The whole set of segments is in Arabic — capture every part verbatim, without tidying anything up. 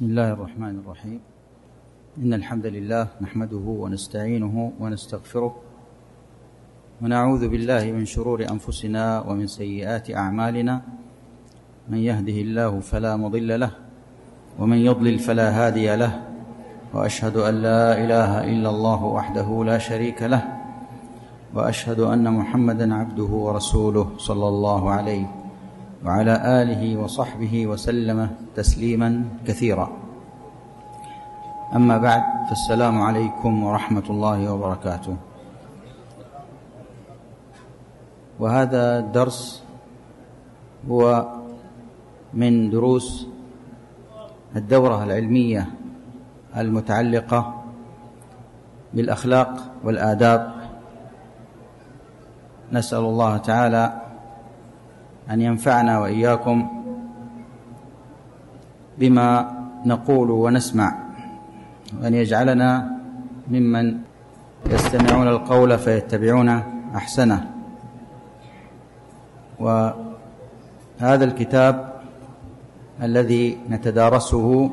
بسم الله الرحمن الرحيم. إن الحمد لله نحمده ونستعينه ونستغفره ونعوذ بالله من شرور أنفسنا ومن سيئات أعمالنا، من يهده الله فلا مضل له ومن يضلل فلا هادي له، وأشهد أن لا إله إلا الله وحده لا شريك له، وأشهد أن محمدًا عبده ورسوله صلى الله عليه وعلى آله وصحبه وسلم تسليما كثيرا. أما بعد، فالسلام عليكم ورحمة الله وبركاته. وهذا الدرس هو من دروس الدورة العلمية المتعلقة بالأخلاق والآداب. نسأل الله تعالى أن ينفعنا وإياكم بما نقول ونسمع، وأن يجعلنا ممن يستمعون القول فيتبعون أحسنه. وهذا الكتاب الذي نتدارسه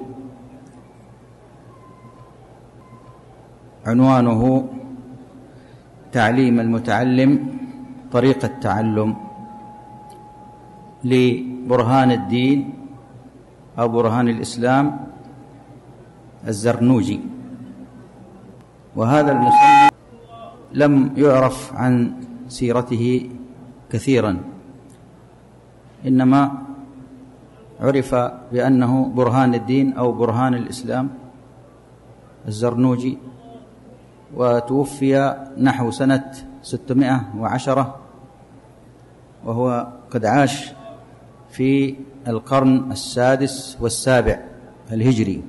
عنوانه تعليم المتعلم طريقة التعلم لبرهان الدين أو برهان الإسلام الزرنوجي. وهذا المصنف لم يعرف عن سيرته كثيرا، إنما عرف بأنه برهان الدين أو برهان الإسلام الزرنوجي، وتوفي نحو سنة ستمائة وعشرة، وهو قد عاش في القرن السادس والسابع الهجري.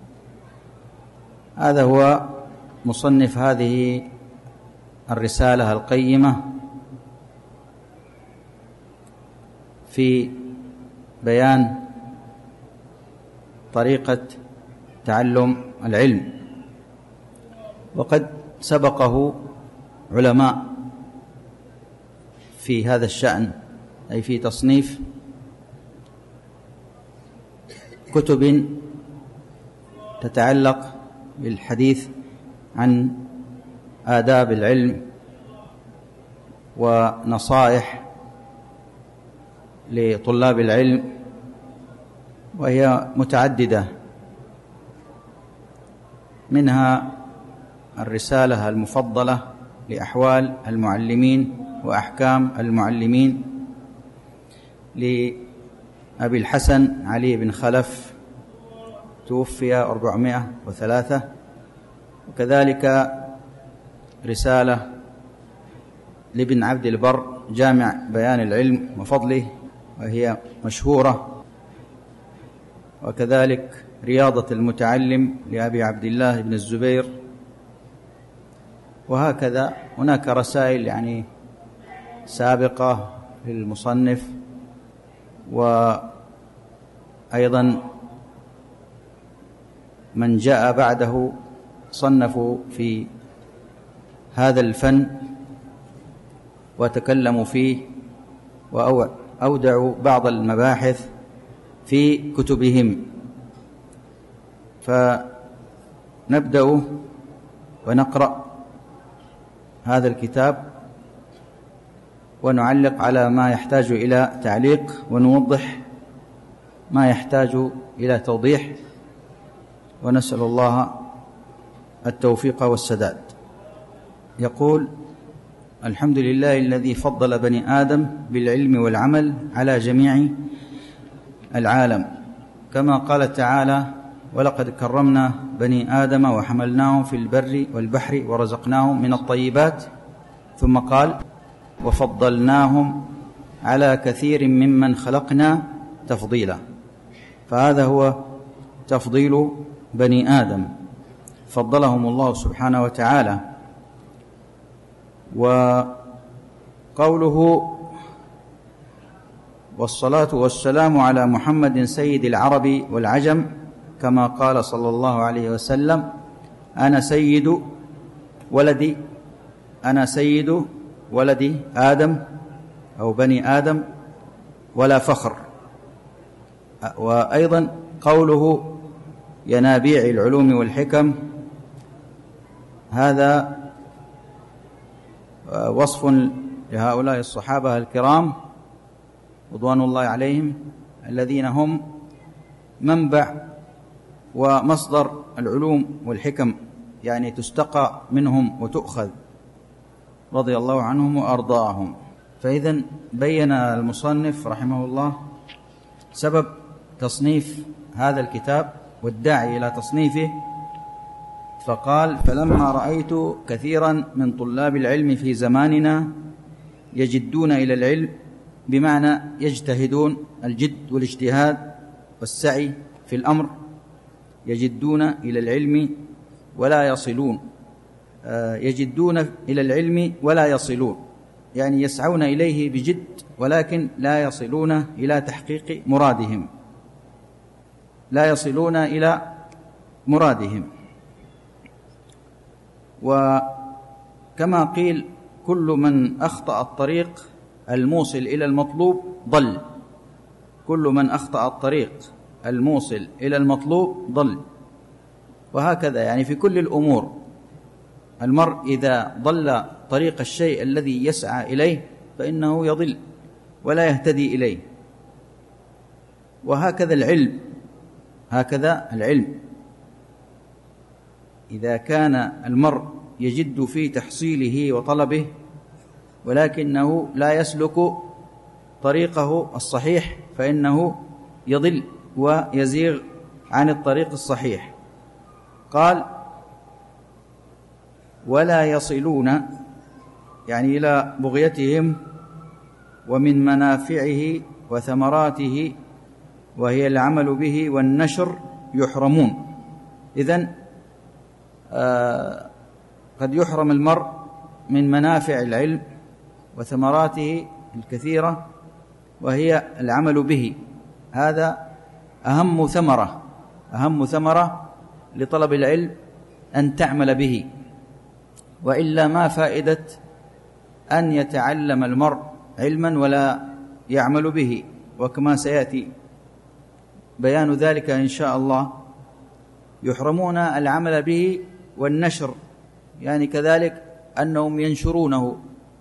هذا هو مصنف هذه الرسالة القيمة في بيان طريقة تعلم العلم. وقد سبقه علماء في هذا الشأن، أي في تصنيف كتب تتعلق بالحديث عن آداب العلم ونصائح لطلاب العلم، وهي متعددة، منها الرسالة المفضلة لأحوال المعلمين وأحكام المعلمين لأبي الحسن علي بن خلف، توفي أربعمائة وثلاثة. وكذلك رسالة لابن عبد البر جامع بيان العلم وفضله، وهي مشهورة. وكذلك رياضة المتعلم لأبي عبد الله بن الزبير. وهكذا هناك رسائل يعني سابقة للمصنف، وأيضا من جاء بعده صنفوا في هذا الفن وتكلموا فيه وأودعوا بعض المباحث في كتبهم. فنبدأ ونقرأ هذا الكتاب ونعلق على ما يحتاج إلى تعليق، ونوضح ما يحتاج إلى توضيح، ونسأل الله التوفيق والسداد. يقول: الحمد لله الذي فضل بني آدم بالعلم والعمل على جميع العالم، كما قال تعالى: ولقد كرمنا بني آدم وحملناهم في البر والبحر ورزقناهم من الطيبات. ثم قال: وفضلناهم على كثير ممن خلقنا تفضيلا. فهذا هو تفضيل بني آدم، فضلهم الله سبحانه وتعالى. وقوله: والصلاة والسلام على محمد سيد العرب والعجم، كما قال صلى الله عليه وسلم: أنا سيد ولدي أنا سيد ولدي آدم أو بني آدم ولا فخر. وأيضا قوله ينابيع العلوم والحكم. هذا وصف لهؤلاء الصحابة الكرام رضوان الله عليهم، الذين هم منبع ومصدر العلوم والحكم، يعني تستقى منهم وتؤخذ، رضي الله عنهم وأرضاهم. فإذن بين المصنف رحمه الله سبب تصنيف هذا الكتاب والداعي إلى تصنيفه، فقال: فلما رأيت كثيرا من طلاب العلم في زماننا يجدون إلى العلم، بمعنى يجتهدون، الجد والاجتهاد والسعي في الأمر، يجدون إلى العلم ولا يصلون، يجدون إلى العلم ولا يصلون، يعني يسعون إليه بجد ولكن لا يصلون إلى تحقيق مرادهم، لا يصلون إلى مرادهم. وكما قيل: كل من أخطأ الطريق الموصل إلى المطلوب ضل، كل من أخطأ الطريق الموصل إلى المطلوب ضل. وهكذا يعني في كل الأمور، المرء إذا ضل طريق الشيء الذي يسعى إليه فإنه يضل ولا يهتدي إليه. وهكذا العلم، هكذا العلم إذا كان المرء يجد في تحصيله وطلبه ولكنه لا يسلك طريقه الصحيح فإنه يضل ويزيغ عن الطريق الصحيح. قال: ولا يصلون، يعني إلى بغيتهم ومن منافعه وثمراته وهي العمل به والنشر يحرمون. إذن آه قد يحرم المرء من منافع العلم وثمراته الكثيرة وهي العمل به. هذا أهم ثمرة، أهم ثمرة لطلب العلم أن تعمل به، وإلا ما فائدة أن يتعلم المرء علما ولا يعمل به، وكما سيأتي بيان ذلك إن شاء الله. يحرمون العمل به والنشر، يعني كذلك أنهم ينشرونه،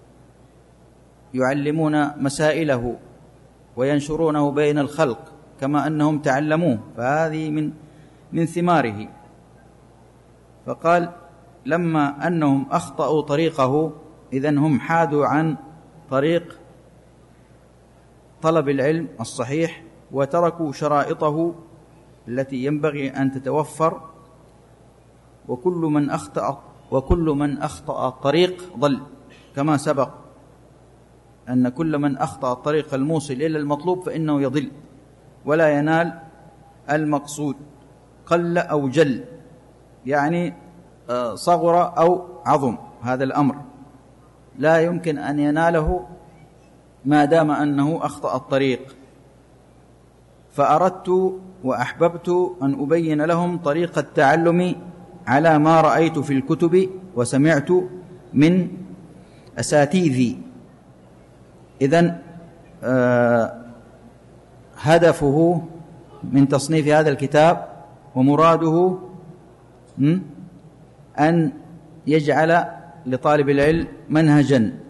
يعلمون مسائله وينشرونه بين الخلق كما أنهم تعلموه، فهذه من من ثماره. فقال: لما أنهم أخطأوا طريقه، إذن هم حادوا عن طريق طلب العلم الصحيح وتركوا شرائطه التي ينبغي أن تتوفر. وكل من أخطأ وكل من أخطأ الطريق ضل، كما سبق أن كل من أخطأ الطريق الموصل إلى المطلوب فإنه يضل ولا ينال المقصود، قل أو جل، يعني صغر أو عظم هذا الأمر، لا يمكن أن يناله ما دام أنه أخطأ الطريق. فأردت وأحببت أن أبين لهم طريق التعلم على ما رأيت في الكتب وسمعت من أساتذتي. إذن آه هدفه من تصنيف هذا الكتاب ومراده أن يجعل لطالب العلم منهجا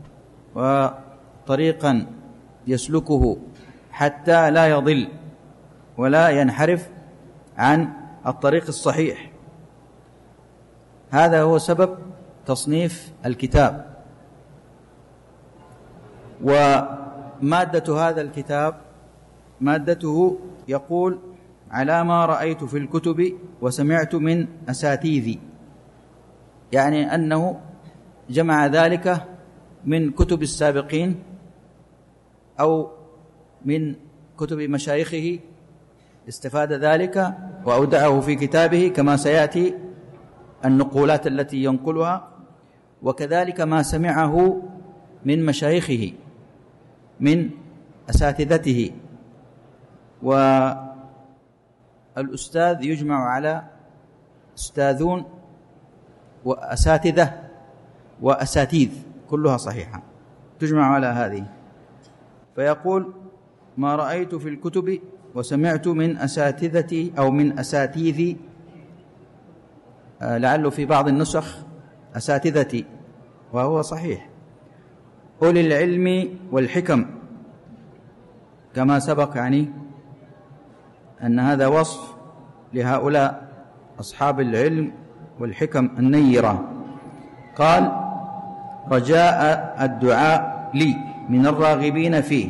وطريقا يسلكه حتى لا يضل ولا ينحرف عن الطريق الصحيح. هذا هو سبب تصنيف الكتاب. ومادة هذا الكتاب، مادته يقول: على ما رأيت في الكتب وسمعت من أساتذتي، يعني أنه جمع ذلك من كتب السابقين أو من كتب مشايخه، استفاد ذلك وأودعه في كتابه كما سيأتي النقولات التي ينقلها، وكذلك ما سمعه من مشايخه من أساتذته. والأستاذ يجمع على أستاذون وأساتذة وأساتيذ، كلها صحيحة تجمع على هذه. فيقول: ما رأيت في الكتب وسمعت من أساتذتي أو من أساتيذي، لعله في بعض النسخ أساتذتي، وهو صحيح، أولي العلم والحكم، كما سبق يعني أن هذا وصف لهؤلاء أصحاب العلم والحكم النيرة. قال: رجاء الدعاء لي من الراغبين فيه.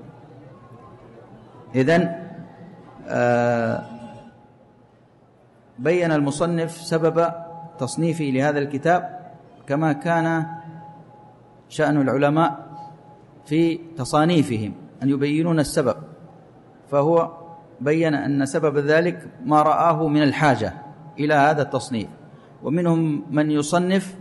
إذن آه بين المصنف سبب تصنيفه لهذا الكتاب، كما كان شأن العلماء في تصانيفهم أن يبينون السبب، فهو بين أن سبب ذلك ما رآه من الحاجة إلى هذا التصنيف. ومنهم من يصنف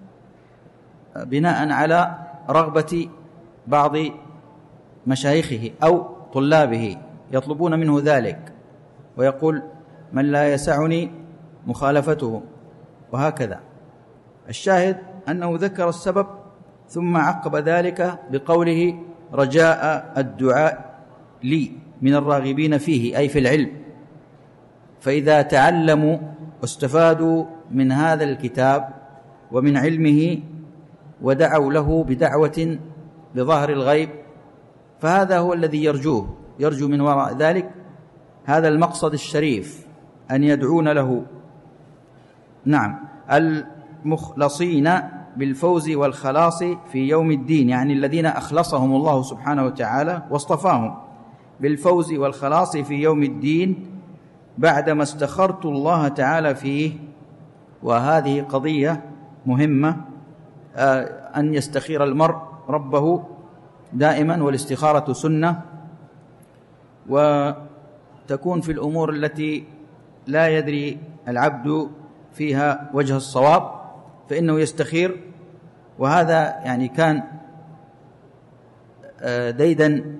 بناء على رغبة بعض مشايخه أو طلابه، يطلبون منه ذلك، ويقول: من لا يسعني مخالفته، وهكذا. الشاهد أنه ذكر السبب ثم عقب ذلك بقوله: رجاء الدعاء لي من الراغبين فيه، أي في العلم. فإذا تعلموا واستفادوا من هذا الكتاب ومن علمه ودعوا له بدعوة بظهر الغيب، فهذا هو الذي يرجوه، يرجو من وراء ذلك هذا المقصد الشريف، أن يدعون له. نعم، المخلصين بالفوز والخلاص في يوم الدين، يعني الذين أخلصهم الله سبحانه وتعالى واصطفاهم بالفوز والخلاص في يوم الدين بعدما استخرت الله تعالى فيه. وهذه قضية مهمة، أن يستخير المرء ربه دائما، والاستخارة سنة، وتكون في الأمور التي لا يدري العبد فيها وجه الصواب فإنه يستخير. وهذا يعني كان ديدا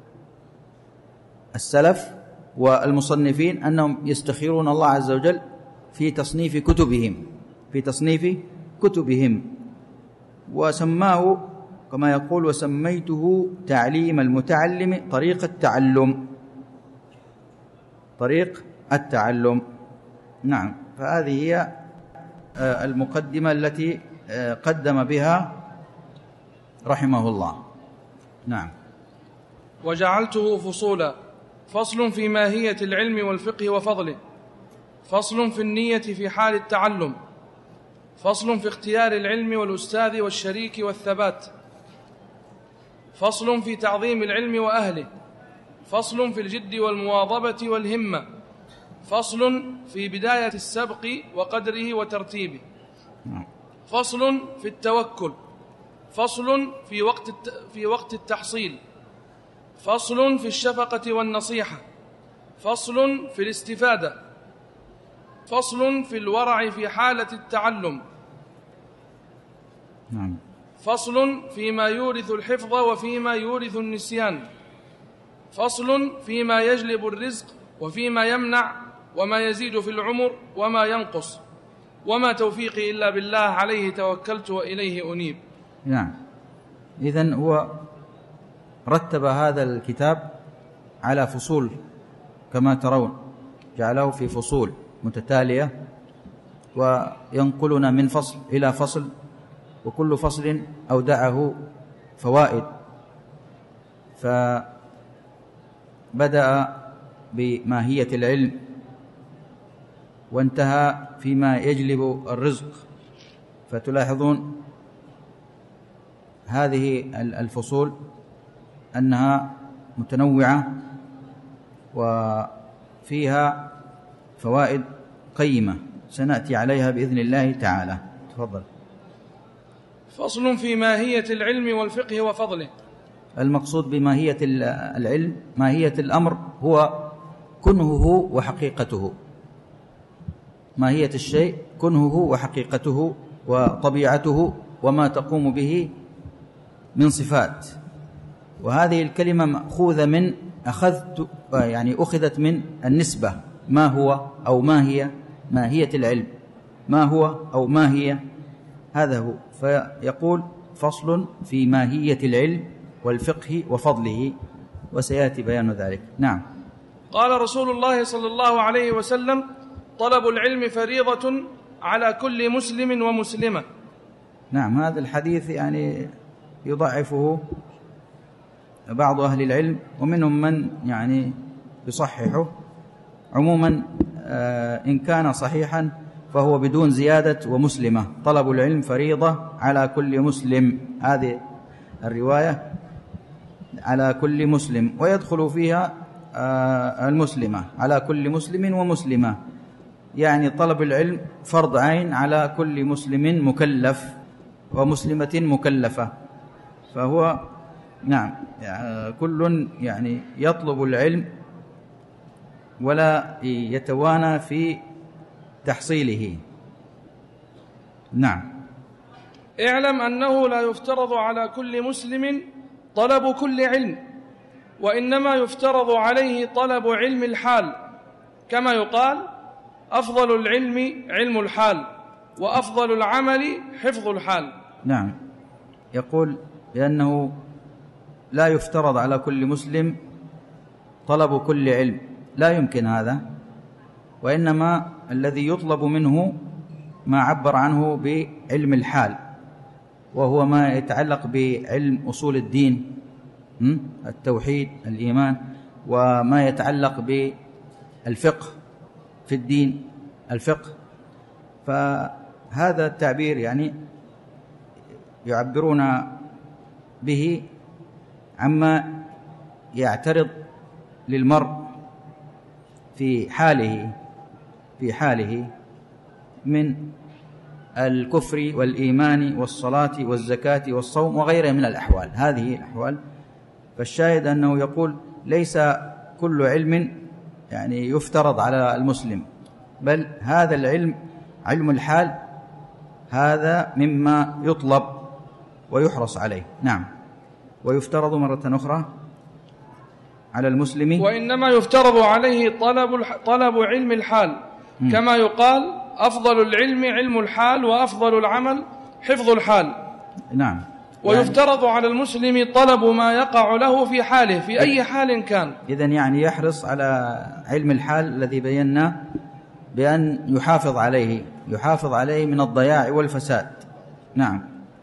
السلف والمصنفين، أنهم يستخيرون الله عز وجل في تصنيف كتبهم في تصنيف كتبهم وسماه كما يقول: وسميته تعليم المتعلم طريق التعلم طريق التعلم نعم. فهذه هي المقدمة التي قدم بها رحمه الله. نعم. وجعلته فصولا: فصل في ماهية العلم والفقه وفضله، فصل في النية في حال التعلم، فصل في اختيار العلم والأستاذ والشريك والثبات، فصل في تعظيم العلم وأهله، فصل في الجد والمواظبة والهمة، فصل في بداية السبق وقدره وترتيبه، فصل في التوكل، فصل في وقت في وقت التحصيل، فصل في الشفقة والنصيحة، فصل في الاستفادة، فصل في الورع في حالة التعلم، فصل فيما يورث الحفظ وفيما يورث النسيان، فصل فيما يجلب الرزق وفيما يمنع، وما يزيد في العمر وما ينقص، وما توفيقي إلا بالله عليه توكلت وإليه أنيب. نعم. إذن هو رتب هذا الكتاب على فصول كما ترون، جعله في فصول متتالية، وينقلنا من فصل إلى فصل، وكل فصل أودعه فوائد. فبدأ بماهية العلم، وانتهى فيما يجلب الرزق. فتلاحظون هذه الفصول أنها متنوعة وفيها فوائد قيمة سنأتي عليها بإذن الله تعالى. تفضل. فصل في ماهية العلم والفقه وفضله. المقصود بماهية العلم، ماهية الأمر هو كنهه وحقيقته. ماهية الشيء كنهه وحقيقته وطبيعته وما تقوم به من صفات. وهذه الكلمة مأخوذة من أخذت يعني أخذت من النسبة، ما هو أو ما هي، ماهية العلم ما هو أو ما هي، هذا هو. فيقول: فصل في ماهية العلم والفقه وفضله، وسيأتي بيان ذلك. نعم. قال رسول الله صلى الله عليه وسلم: طلب العلم فريضة على كل مسلم ومسلمة. نعم، هذا الحديث يعني يضعفه بعض أهل العلم، ومنهم من يعني يصححه. عموما إن كان صحيحا فهو بدون زيادة ومسلمة. طلب العلم فريضة على كل مسلم، هذه الرواية على كل مسلم، ويدخل فيها المسلمة على كل مسلم ومسلمة، يعني طلب العلم فرض عين على كل مسلم مكلف ومسلمة مكلفة. فهو نعم كل يعني يطلب العلم ولا يتوانى في تحصيله. نعم. اعلم أنه لا يفترض على كل مسلم طلب كل علم، وإنما يفترض عليه طلب علم الحال، كما يقال: أفضل العلم علم الحال، وأفضل العمل حفظ الحال. نعم، يقول لأنه لا يفترض على كل مسلم طلب كل علم، لا يمكن هذا، وإنما الذي يطلب منه ما عبر عنه بعلم الحال، وهو ما يتعلق بعلم أصول الدين، التوحيد، الإيمان، وما يتعلق بالفقه في الدين، الفقه. فهذا التعبير يعني يعبرون به عما يعترض للمرء في حاله في حاله من الكفر والإيمان والصلاة والزكاة والصوم وغيرها من الأحوال، هذه الأحوال. فالشاهد أنه يقول ليس كل علم يعني يفترض على المسلم، بل هذا العلم علم الحال هذا مما يطلب ويحرص عليه. نعم. ويفترض مرة أخرى على المسلم، وإنما يفترض عليه طلب طلب علم الحال، م. كما يقال: أفضل العلم علم الحال، وأفضل العمل حفظ الحال. نعم. ويفترض يعني على المسلم طلب ما يقع له في حاله في أي حال كان. إذن يعني يحرص على علم الحال الذي بينا بأن يحافظ عليه يحافظ عليه من الضياع والفساد. نعم.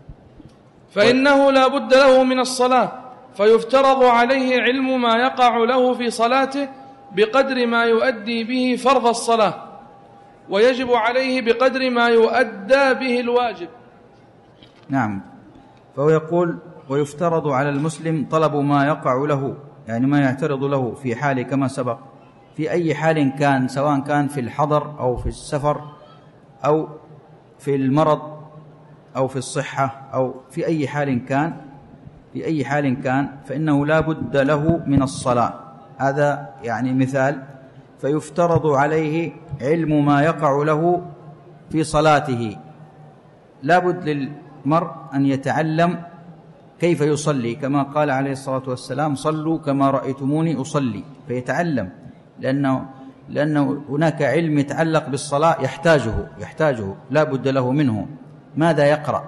فإنه لا بد له من الصلاة، فيفترض عليه علم ما يقع له في صلاته بقدر ما يؤدي به فرض الصلاة، ويجب عليه بقدر ما يؤدى به الواجب. نعم. فهو يقول: ويفترض على المسلم طلب ما يقع له، يعني ما يعترض له في حال كما سبق، في أي حال كان، سواء كان في الحضر أو في السفر أو في المرض أو في الصحة أو في أي حال كان في أي حال كان فإنه لا بد له من الصلاة. هذا يعني مثال. فيفترض عليه علم ما يقع له في صلاته، لا بد للمرء أن يتعلم كيف يصلي، كما قال عليه الصلاة والسلام: صلوا كما رأيتموني أصلي. فيتعلم، لأنه لأنه هناك علم يتعلق بالصلاة يحتاجه يحتاجه لا بد له منه. ماذا يقرأ؟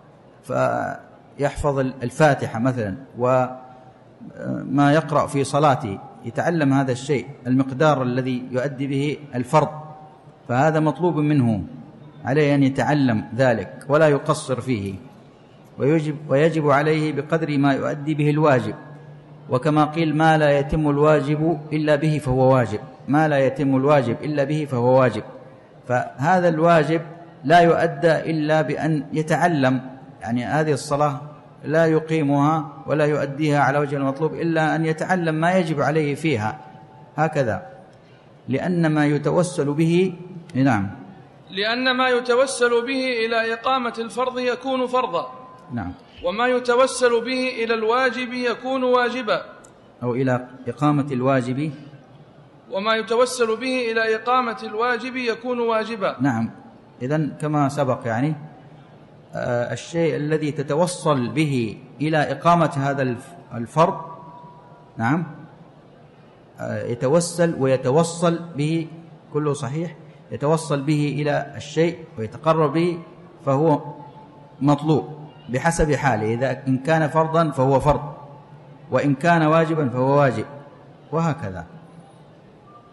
فيحفظ الفاتحة مثلا، وما يقرأ في صلاته يتعلم هذا الشيء، المقدار الذي يؤدي به الفرض، فهذا مطلوب منه، عليه أن يتعلم ذلك ولا يقصر فيه. ويجب, ويجب عليه بقدر ما يؤدي به الواجب، وكما قيل: ما لا يتم الواجب إلا به فهو واجب، ما لا يتم الواجب إلا به فهو واجب. فهذا الواجب لا يؤدى إلا بأن يتعلم، يعني هذه الصلاة لا يقيمها ولا يؤديها على وجه المطلوب إلا أن يتعلم ما يجب عليه فيها، هكذا. لأن ما يتوسل به نعم لأن ما يتوسل به إلى إقامة الفرض يكون فرضا، نعم، وما يتوسل به إلى الواجب يكون واجبا، أو إلى إقامة الواجب وما يتوسل به إلى إقامة الواجب يكون واجبا. نعم. إذن كما سبق يعني آه الشيء الذي تتوصل به إلى إقامة هذا الفرض، نعم، آه يتوسل ويتوصل به، كله صحيح، يتوصل به إلى الشيء ويتقرب به، فهو مطلوب بحسب حاله. إذا إن كان فرضا فهو فرض، وإن كان واجبا فهو واجب، وهكذا.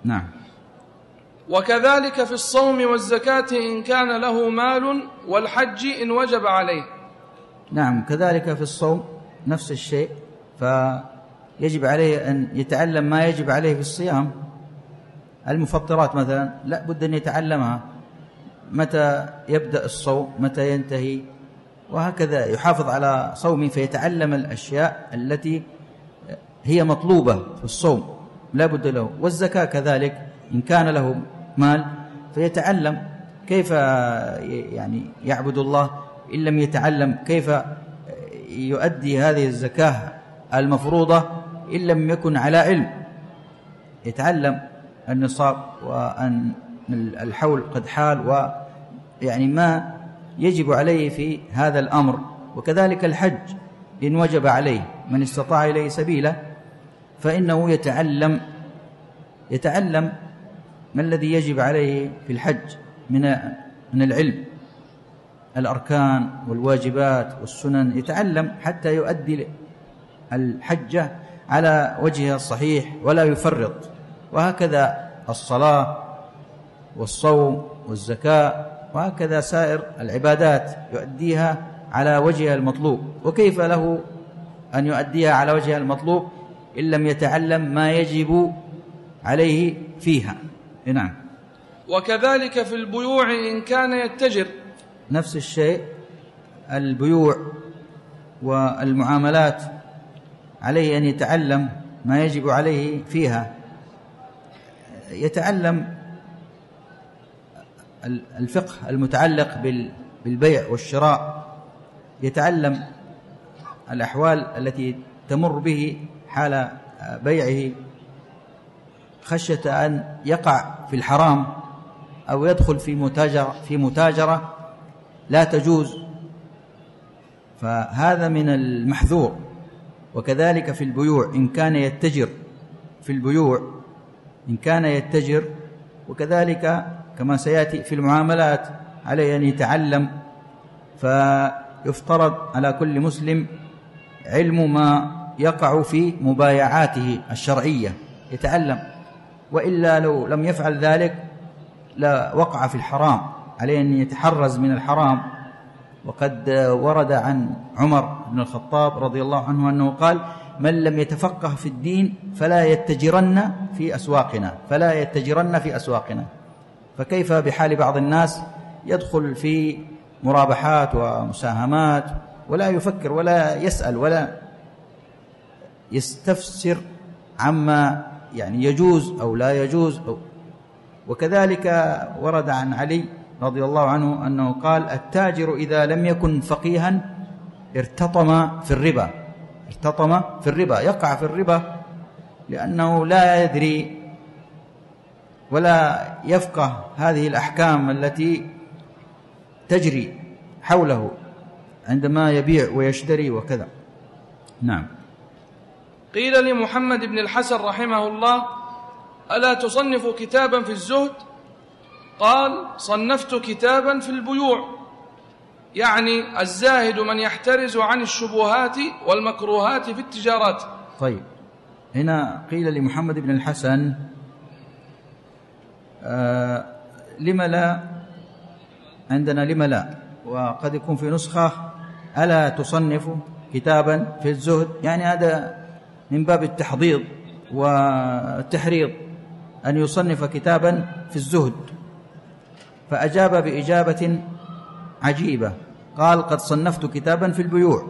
نعم. وكذلك في الصوم والزكاة إن كان له مال، والحج إن وجب عليه. نعم، كذلك في الصوم نفس الشيء، فيجب عليه أن يتعلم ما يجب عليه في الصيام. المفطرات مثلا لا بد أن يتعلمها، متى يبدأ الصوم متى ينتهي، وهكذا يحافظ على صومه فيتعلم الأشياء التي هي مطلوبة في الصوم لا بد له. والزكاة كذلك إن كان له مال فيتعلم كيف يعني يعبد الله، إن لم يتعلم كيف يؤدي هذه الزكاة المفروضة إن لم يكن على علم. يتعلم النصاب وأن الحول قد حال ويعني ما يجب عليه في هذا الأمر. وكذلك الحج إن وجب عليه، من استطاع إليه سبيلا فإنه يتعلم يتعلم ما الذي يجب عليه في الحج من من العلم، الأركان والواجبات والسنن، يتعلم حتى يؤدي الحج على وجهها الصحيح ولا يفرط. وهكذا الصلاة والصوم والزكاة وهكذا سائر العبادات يؤديها على وجهها المطلوب. وكيف له أن يؤديها على وجهها المطلوب إن لم يتعلم ما يجب عليه فيها؟ نعم. وكذلك في البيوع إن كان يتجر، نفس الشيء، البيوع والمعاملات عليه أن يتعلم ما يجب عليه فيها، يتعلم الفقه المتعلق بالبيع والشراء، يتعلم الأحوال التي تمر به حال بيعه خشية أن يقع في الحرام أو يدخل في متاجرة في متاجرة لا تجوز، فهذا من المحذور. وكذلك في البيوع إن كان يتجر في البيوع إن كان يتجر وكذلك كما سيأتي في المعاملات عليه أن يتعلم. فيفترض على كل مسلم علم ما يقع في مبايعاته الشرعية، يتعلم، وإلا لو لم يفعل ذلك لا وقع في الحرام، عليه أن يتحرز من الحرام. وقد ورد عن عمر بن الخطاب رضي الله عنه أنه قال: من لم يتفقه في الدين فلا يتجرن في أسواقنا فلا يتجرن في أسواقنا. فكيف بحال بعض الناس يدخل في مرابحات ومساهمات ولا يفكر ولا يسأل ولا يستفسر عما يعني يجوز أو لا يجوز أو. وكذلك ورد عن علي رضي الله عنه أنه قال: التاجر إذا لم يكن فقيها ارتطم في الربا ارتطم في الربا يقع في الربا لأنه لا يدري ولا يفقه هذه الأحكام التي تجري حوله عندما يبيع ويشتري وكذا. نعم. قيل لمحمد بن الحسن رحمه الله: ألا تصنف كتابا في الزهد؟ قال: صنفت كتابا في البيوع، يعني الزاهد من يحترز عن الشبهات والمكروهات في التجارات. طيب، هنا قيل لمحمد بن الحسن آه لما لا، عندنا لما لا، وقد يكون في نسخة ألا تصنف كتابا في الزهد، يعني هذا من باب التحضيض والتحريض أن يصنف كتابا في الزهد. فأجاب بإجابة عجيبة، قال: قد صنفت كتابا في البيوع.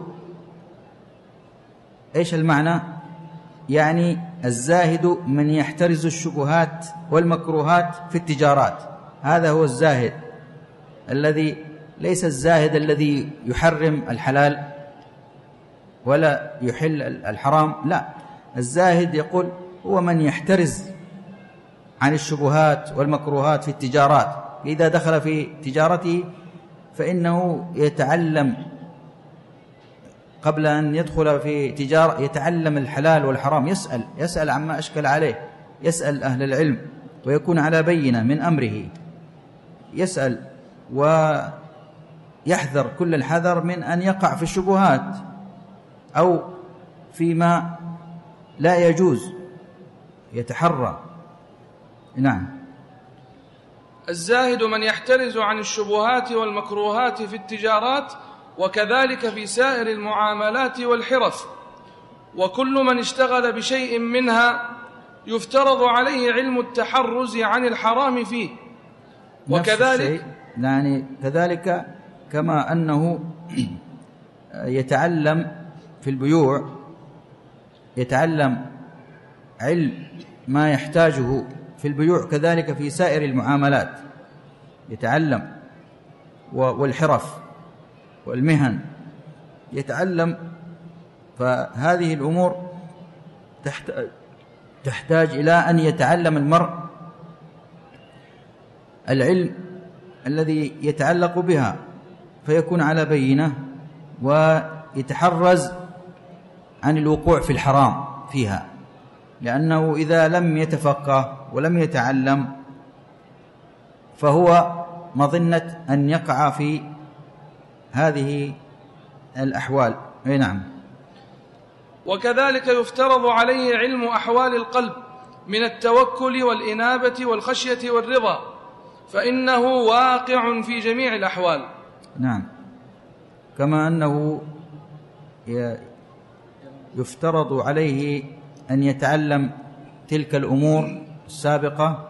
إيش المعنى؟ يعني الزاهد من يحترز الشبهات والمكروهات في التجارات، هذا هو الزاهد، الذي ليس الزاهد الذي يحرم الحلال ولا يحل الحرام، لا، الزاهد يقول هو من يحترز عن الشبهات والمكروهات في التجارات. إذا دخل في تجارته فإنه يتعلم قبل أن يدخل في تجارة، يتعلم الحلال والحرام، يسأل يسأل عما أشكل عليه، يسأل أهل العلم ويكون على بينة من أمره، يسأل ويحذر كل الحذر من أن يقع في الشبهات أو فيما لا يجوز، يتحرى نعم. الزاهد من يحترز عن الشبهات والمكروهات في التجارات، وكذلك في سائر المعاملات والحرف. وكل من اشتغل بشيء منها يفترض عليه علم التحرز عن الحرام فيه. وكذلك يعني كذلك كما أنه يتعلم في البيوع، يتعلم علم ما يحتاجه في البيوع، كذلك في سائر المعاملات يتعلم، والحرف والمهن يتعلم. فهذه الأمور تحتاج إلى أن يتعلم المرء العلم الذي يتعلق بها، فيكون على بينة ويتحرز عن الوقوع في الحرام فيها، لأنه إذا لم يتفقه ولم يتعلم فهو مظنة أن يقع في هذه الأحوال. أي نعم. وكذلك يفترض عليه علم أحوال القلب من التوكل والإنابة والخشية والرضا، فإنه واقع في جميع الأحوال. نعم. كما أنه يفترض عليه أن يتعلم تلك الأمور السابقة،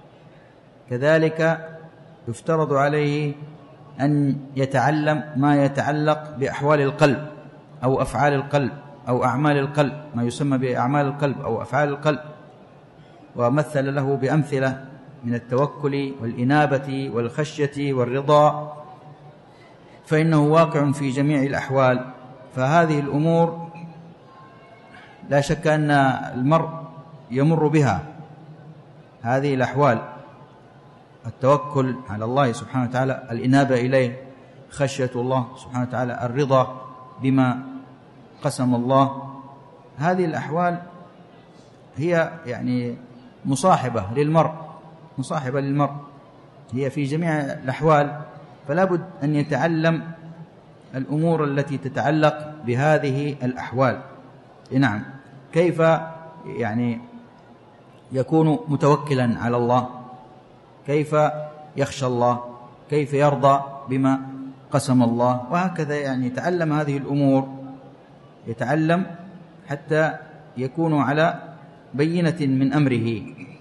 كذلك يفترض عليه أن يتعلم ما يتعلق بأحوال القلب أو أفعال القلب أو أعمال القلب، ما يسمى بأعمال القلب أو أفعال القلب، ومثل له بأمثلة من التوكل والإنابة والخشية والرضا، فإنه واقع في جميع الأحوال. فهذه الأمور لا شك أن المرء يمر بها، هذه الأحوال: التوكل على الله سبحانه وتعالى، الإنابة إليه، خشية الله سبحانه وتعالى، الرضا بما قسم الله. هذه الأحوال هي يعني مصاحبة للمرء، مصاحبة للمرء هي في جميع الأحوال، فلا بد أن يتعلم الأمور التي تتعلق بهذه الأحوال. نعم. كيف يعني يكون متوكلا على الله، كيف يخشى الله، كيف يرضى بما قسم الله، وهكذا. يعني يتعلم هذه الأمور، يتعلم حتى يكون على بينة من أمره.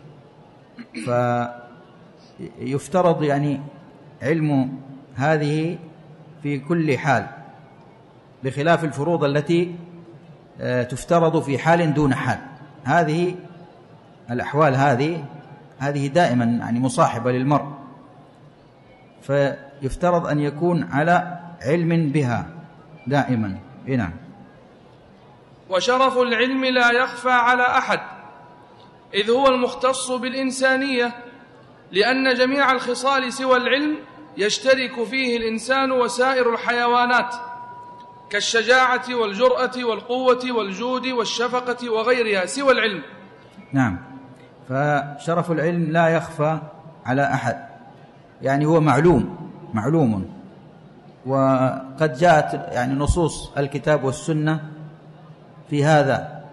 فيفترض يعني علم هذه في كل حال، بخلاف الفروض التي تفترض في حال دون حال. هذه الأحوال هذه هذه دائما يعني مصاحبة للمرء، فيفترض أن يكون على علم بها دائما. نعم. وشرف العلم لا يخفى على أحد، إذ هو المختص بالإنسانية، لأن جميع الخصال سوى العلم يشترك فيه الإنسان وسائر الحيوانات، كالشجاعة والجرأة والقوة والجود والشفقة وغيرها سوى العلم. نعم. فشرف العلم لا يخفى على أحد، يعني هو معلوم معلوم وقد جاءت يعني نصوص الكتاب والسنة في هذا.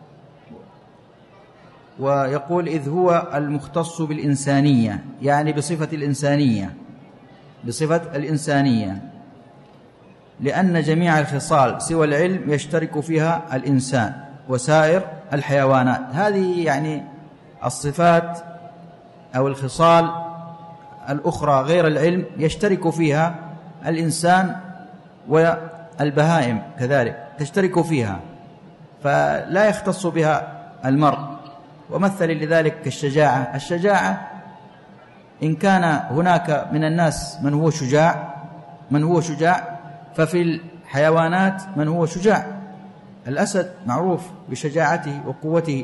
ويقول إذ هو المختص بالإنسانية، يعني بصفة الإنسانية، بصفة الإنسانية، لأن جميع الخصال سوى العلم يشترك فيها الإنسان وسائر الحيوانات. هذه يعني الصفات أو الخصال الأخرى غير العلم يشترك فيها الإنسان والبهائم كذلك تشترك فيها، فلا يختص بها المرء. ومثل لذلك كالشجاعة. الشجاعة إن كان هناك من الناس من هو شجاع من هو شجاع ففي الحيوانات من هو شجاع. الأسد معروف بشجاعته وقوته،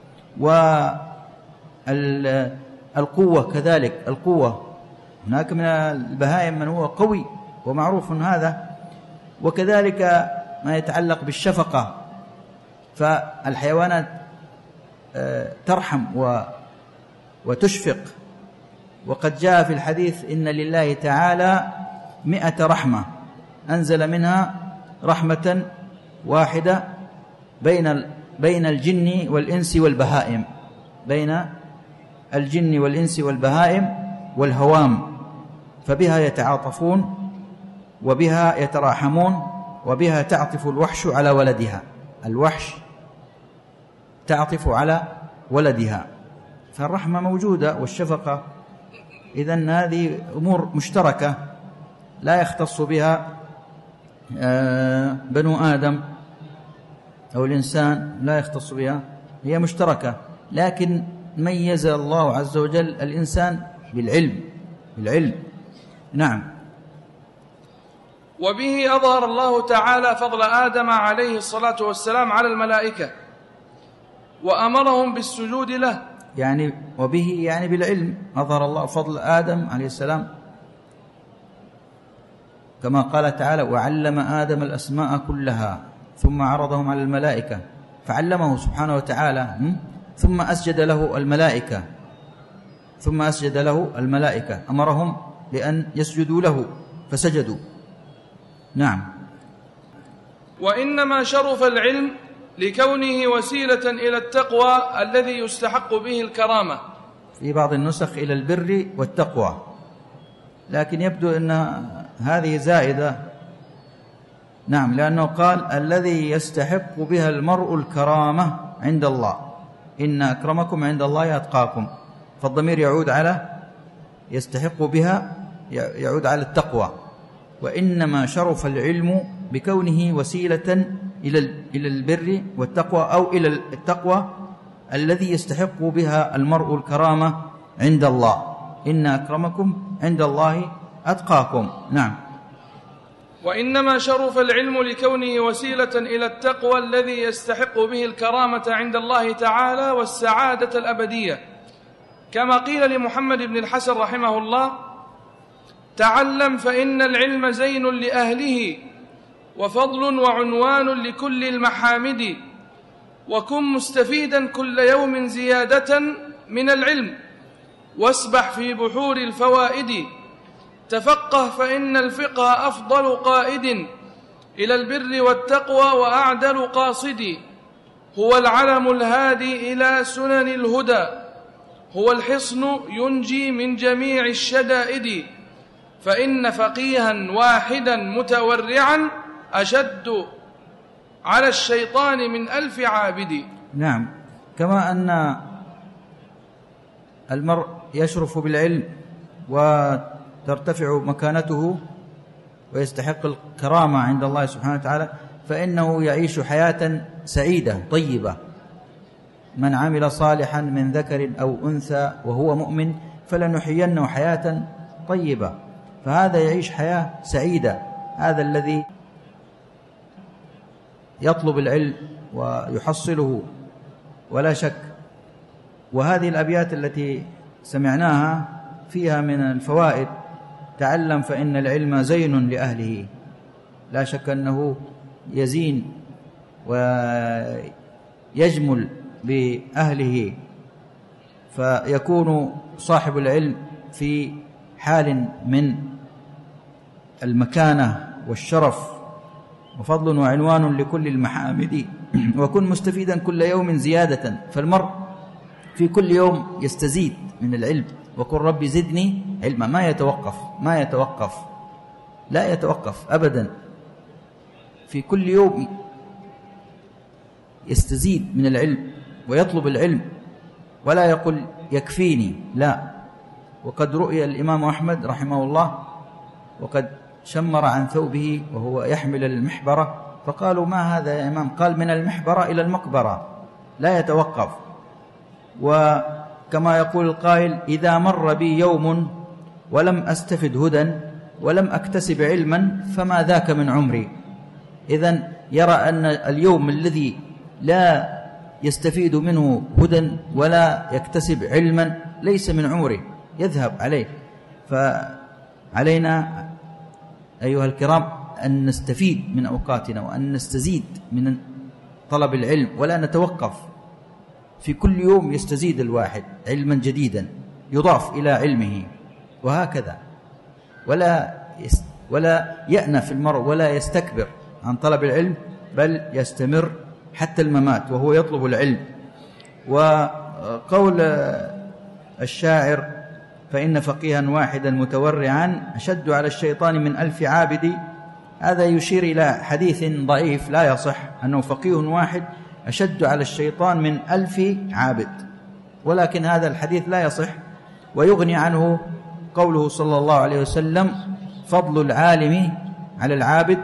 والقوة كذلك القوة. هناك من البهائم من هو قوي ومعروف هذا. وكذلك ما يتعلق بالشفقة، فالحيوانات ترحم وتشفق. وقد جاء في الحديث إن لله تعالى مئة رحمة أنزل منها رحمة واحدة بين بين الجن والإنس والبهائم، بين الجن والإنس والبهائم والهوام، فبها يتعاطفون وبها يتراحمون وبها تعطف الوحش على ولدها. الوحش تعطف على ولدها، فالرحمة موجودة والشفقة. إذن هذه أمور مشتركة لا يختص بها بنو آدم أو الإنسان، لا يختص بها، هي مشتركة، لكن ميز الله عز وجل الإنسان بالعلم بالعلم نعم. وبه أظهر الله تعالى فضل آدم عليه الصلاة والسلام على الملائكة وأمرهم بالسجود له، يعني وبه يعني بالعلم أظهر الله فضل آدم عليه السلام، كما قال تعالى: وعلم آدم الأسماء كلها ثم عرضهم على الملائكة فعلمه سبحانه وتعالى، ثم أسجد له الملائكة ثم أسجد له الملائكة أمرهم بأن يسجدوا له فسجدوا. نعم. وإنما شرف العلم لكونه وسيلة إلى التقوى الذي يستحق به الكرامة، في بعض النسخ إلى البر والتقوى، لكن يبدو أن هذه زائدة. نعم، لأنه قال: الذي يستحق بها المرء الكرامة عند الله، إن أكرمكم عند الله أتقاكم، فالضمير يعود على يستحق بها، يعود على التقوى. وإنما شرف العلم بكونه وسيلة إلى إلى البر والتقوى، أو إلى التقوى الذي يستحق بها المرء الكرامة عند الله، إن أكرمكم عند الله أتقاكم. نعم. وإنما شرف العلم لكونه وسيلة إلى التقوى الذي يستحق به الكرامة عند الله تعالى والسعادة الأبدية، كما قيل لمحمد بن الحسن رحمه الله: تعلم فإن العلم زين لأهله وفضل وعنوان لكل المحامد، وكن مستفيدا كل يوم زيادة من العلم، واسبح في بحور الفوائد، تفقه فإن الفقه أفضل قائد إلى البر والتقوى وأعدل قاصد، هو العلم الهادي إلى سنن الهدى، هو الحصن ينجي من جميع الشدائد، فإن فقيها واحدا متورعا أشد على الشيطان من ألف عابد. نعم. كما أن المرء يشرف بالعلم وترتفع مكانته ويستحق الكرامة عند الله سبحانه وتعالى، فإنه يعيش حياة سعيدة طيبة. من عمل صالحا من ذكر أو أنثى وهو مؤمن فلنحيينه حياة طيبة، فهذا يعيش حياة سعيدة، هذا الذي يطلب العلم ويحصله ولا شك. وهذه الأبيات التي سمعناها فيها من الفوائد: تعلم فإن العلم زين لأهله، لا شك أنه يزين ويجمل بأهله، فيكون صاحب العلم في حال من المكانة والشرف وفضل وعنوان لكل المحامد، وكن مستفيدا كل يوم زيادة، فالمرء في كل يوم يستزيد من العلم، وقل ربي زدني علما، ما يتوقف ما يتوقف لا يتوقف أبدا، في كل يوم يستزيد من العلم ويطلب العلم، ولا يقول يكفيني، لا. وقد رؤي الإمام أحمد رحمه الله وقد شمر عن ثوبه وهو يحمل المحبرة، فقالوا: ما هذا يا إمام؟ قال: من المحبرة إلى المقبرة، لا يتوقف. وكما يقول القائل: إذا مر بي يوم ولم أستفد هدى ولم أكتسب علما فما ذاك من عمري. إذن يرى أن اليوم الذي لا يستفيد منه هدى ولا يكتسب علما ليس من عمره، يذهب عليه. فعلينا أيها الكرام أن نستفيد من أوقاتنا وأن نستزيد من طلب العلم ولا نتوقف، في كل يوم يستزيد الواحد علما جديدا يضاف إلى علمه، وهكذا، ولا ولا يأنف المرء ولا يستكبر عن طلب العلم، بل يستمر حتى الممات وهو يطلب العلم. وقول الشاعر: فإن فقيها واحدا متورعا أشد على الشيطان من ألف عابد. هذا يشير إلى حديث ضعيف لا يصح، أنه فقيه واحد أشد على الشيطان من ألف عابد، ولكن هذا الحديث لا يصح، ويغني عنه قوله صلى الله عليه وسلم: فضل العالم على العابد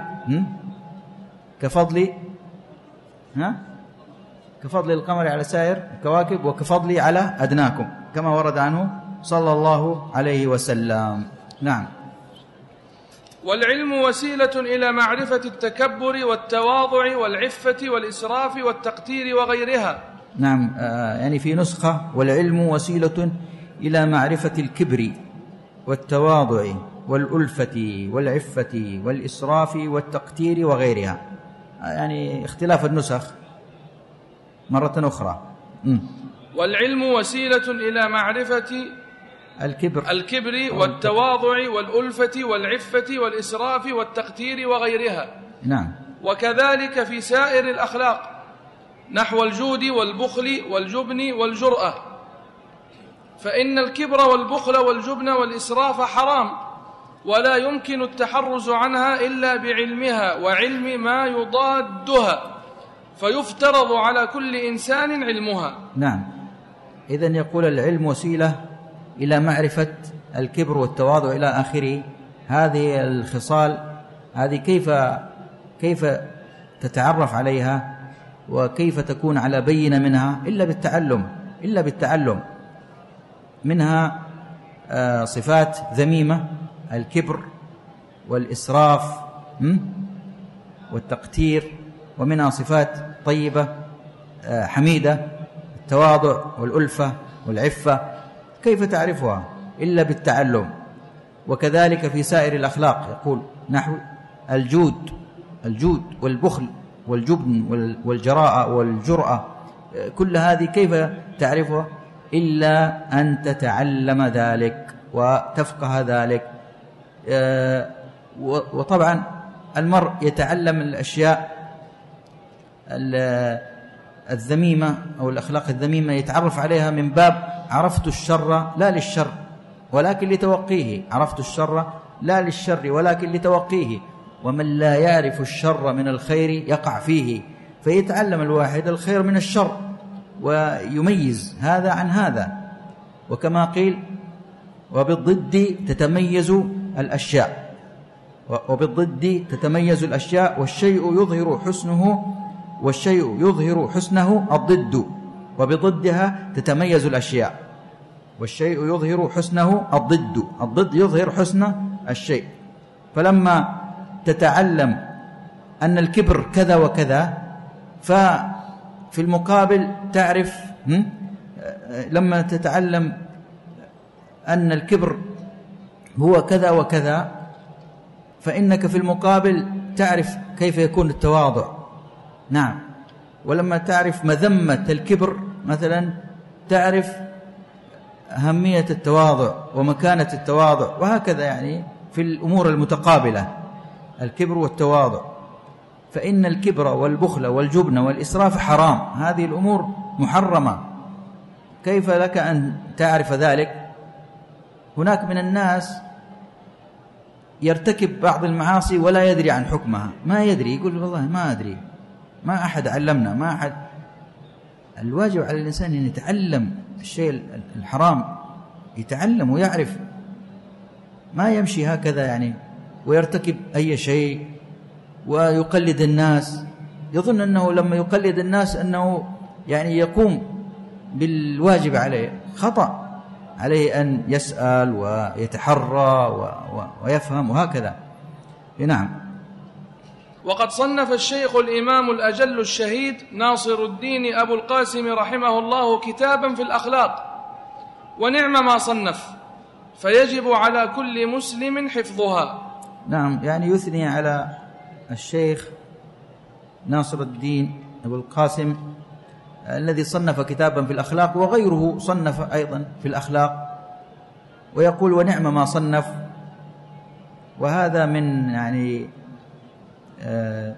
كفضل ها كفضل القمر على سائر الكواكب وكفضلي على أدناكم، كما ورد عنه صلى الله عليه وسلم. نعم. والعلم وسيلة إلى معرفة التكبر والتواضع والعفة والإسراف والتقتير وغيرها. نعم، آه يعني في نسخة: والعلم وسيلة إلى معرفة الكبر والتواضع والألفة والعفة والإسراف والتقتير وغيرها. آه يعني اختلاف النسخ مرة أخرى. م. والعلم وسيلة إلى معرفة الكبر الكبر والتواضع والألفة والعفة والإسراف والتقتير وغيرها. نعم. وكذلك في سائر الأخلاق نحو الجود والبخل والجبن والجرأة، فإن الكبر والبخل والجبن والإسراف حرام، ولا يمكن التحرز عنها إلا بعلمها وعلم ما يضادها، فيفترض على كل إنسان علمها. نعم. إذن يقول العلم وسيلة إلى معرفة الكبر والتواضع إلى آخره. هذه الخصال هذه كيف كيف تتعرف عليها وكيف تكون على بينة منها؟ إلا بالتعلم إلا بالتعلم منها آه صفات ذميمة: الكبر والإسراف والتقتير، ومنها صفات طيبة آه حميدة: التواضع والألفة والعفة. كيف تعرفها؟ إلا بالتعلم. وكذلك في سائر الأخلاق يقول نحو الجود الجود والبخل والجبن والجراءة والجرأة، كل هذه كيف تعرفها؟ إلا أن تتعلم ذلك وتفقه ذلك. وطبعا المرء يتعلم الأشياء الذميمة أو الأخلاق الذميمة، يتعرف عليها من باب عرفت الشر لا للشر ولكن لتوقيه، عرفت الشر لا للشر ولكن لتوقيه، ومن لا يعرف الشر من الخير يقع فيه. فيتعلم الواحد الخير من الشر ويميز هذا عن هذا. وكما قيل: وبالضد تتميز الأشياء وبالضد تتميز الأشياء والشيء يظهر حسنه والشيء يظهر حسنه الضد، وبضدها تتميز الأشياء والشيء يظهر حسنه الضد، الضد يظهر حسن الشيء. فلما تتعلم أن الكبر كذا وكذا، ففي المقابل تعرف لما تتعلم أن الكبر هو كذا وكذا، فإنك في المقابل تعرف كيف يكون التواضع. نعم. ولما تعرف مذمة الكبر مثلا تعرف أهمية التواضع ومكانة التواضع، وهكذا يعني في الأمور المتقابلة الكبر والتواضع. فإن الكبر والبخل والجبن والإسراف حرام، هذه الأمور محرمة. كيف لك أن تعرف ذلك؟ هناك من الناس يرتكب بعض المعاصي ولا يدري عن حكمها، ما يدري، يقول والله ما أدري، ما أحد علمنا، ما أحد. الواجب على الإنسان أن يتعلم الشيء الحرام، يتعلم ويعرف، ما يمشي هكذا يعني ويرتكب أي شيء ويقلد الناس، يظن أنه لما يقلد الناس أنه يعني يقوم بالواجب عليه. خطأ، عليه أن يسأل ويتحرى ويفهم وهكذا. نعم. وقد صنف الشيخ الإمام الأجل الشهيد ناصر الدين أبو القاسم رحمه الله كتابا في الأخلاق، ونعم ما صنف، فيجب على كل مسلم حفظها. نعم، يعني يثني على الشيخ ناصر الدين أبو القاسم الذي صنف كتابا في الأخلاق، وغيره صنف أيضا في الأخلاق، ويقول ونعم ما صنف. وهذا من يعني آه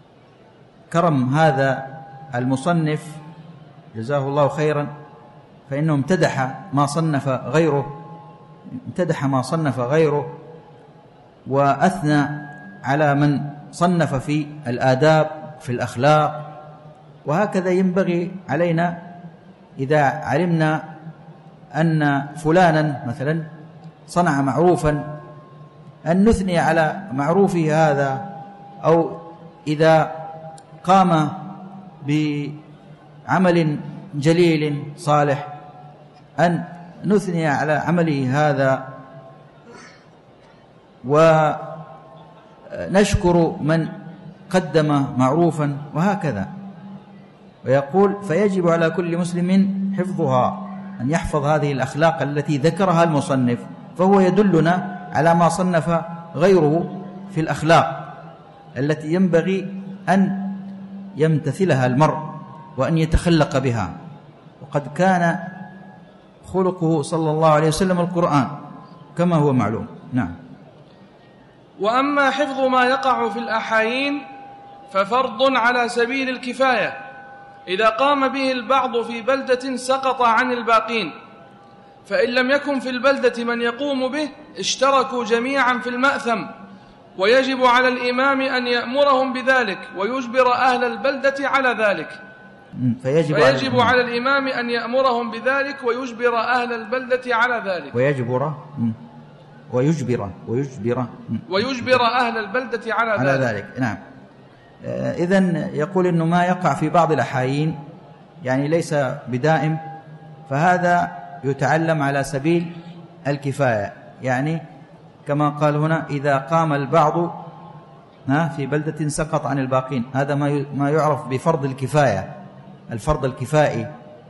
كرم هذا المصنف جزاه الله خيرا، فإنه امتدح ما صنف غيره امتدح ما صنف غيره وأثنى على من صنف في الآداب في الأخلاق. وهكذا ينبغي علينا إذا علمنا أن فلانا مثلا صنع معروفا أن نثني على معروفه هذا، أو إذا قام بعمل جليل صالح أن نثني على عمله هذا ونشكر من قدم معروفا، وهكذا. ويقول فيجب على كل مسلم حفظها، أن يحفظ هذه الأخلاق التي ذكرها المصنف، فهو يدلنا على ما صنف غيره في الأخلاق التي ينبغي أن يمتثلها المرء وأن يتخلق بها. وقد كان خلقه صلى الله عليه وسلم القرآن كما هو معلوم. نعم. وأما حفظ ما يقع في الأحايين ففرض على سبيل الكفاية، إذا قام به البعض في بلدة سقط عن الباقين، فإن لم يكن في البلدة من يقوم به اشتركوا جميعا في المأثم، ويجب على الإمام أن يأمرهم بذلك ويجبر أهل البلدة على ذلك. فيجب, فيجب على, على الإمام أن يأمرهم بذلك ويجبر أهل البلدة على ذلك. ويجبر ويجبر ويجبر ويجبر أهل البلدة على, على ذلك. ذلك. نعم. إذن يقول إنه ما يقع في بعض الأحايين يعني ليس بدائم، فهذا يتعلم على سبيل الكفاية، يعني كما قال هنا إذا قام البعض في بلدة سقط عن الباقين، هذا ما يعرف بفرض الكفاية، الفرض الكفائي.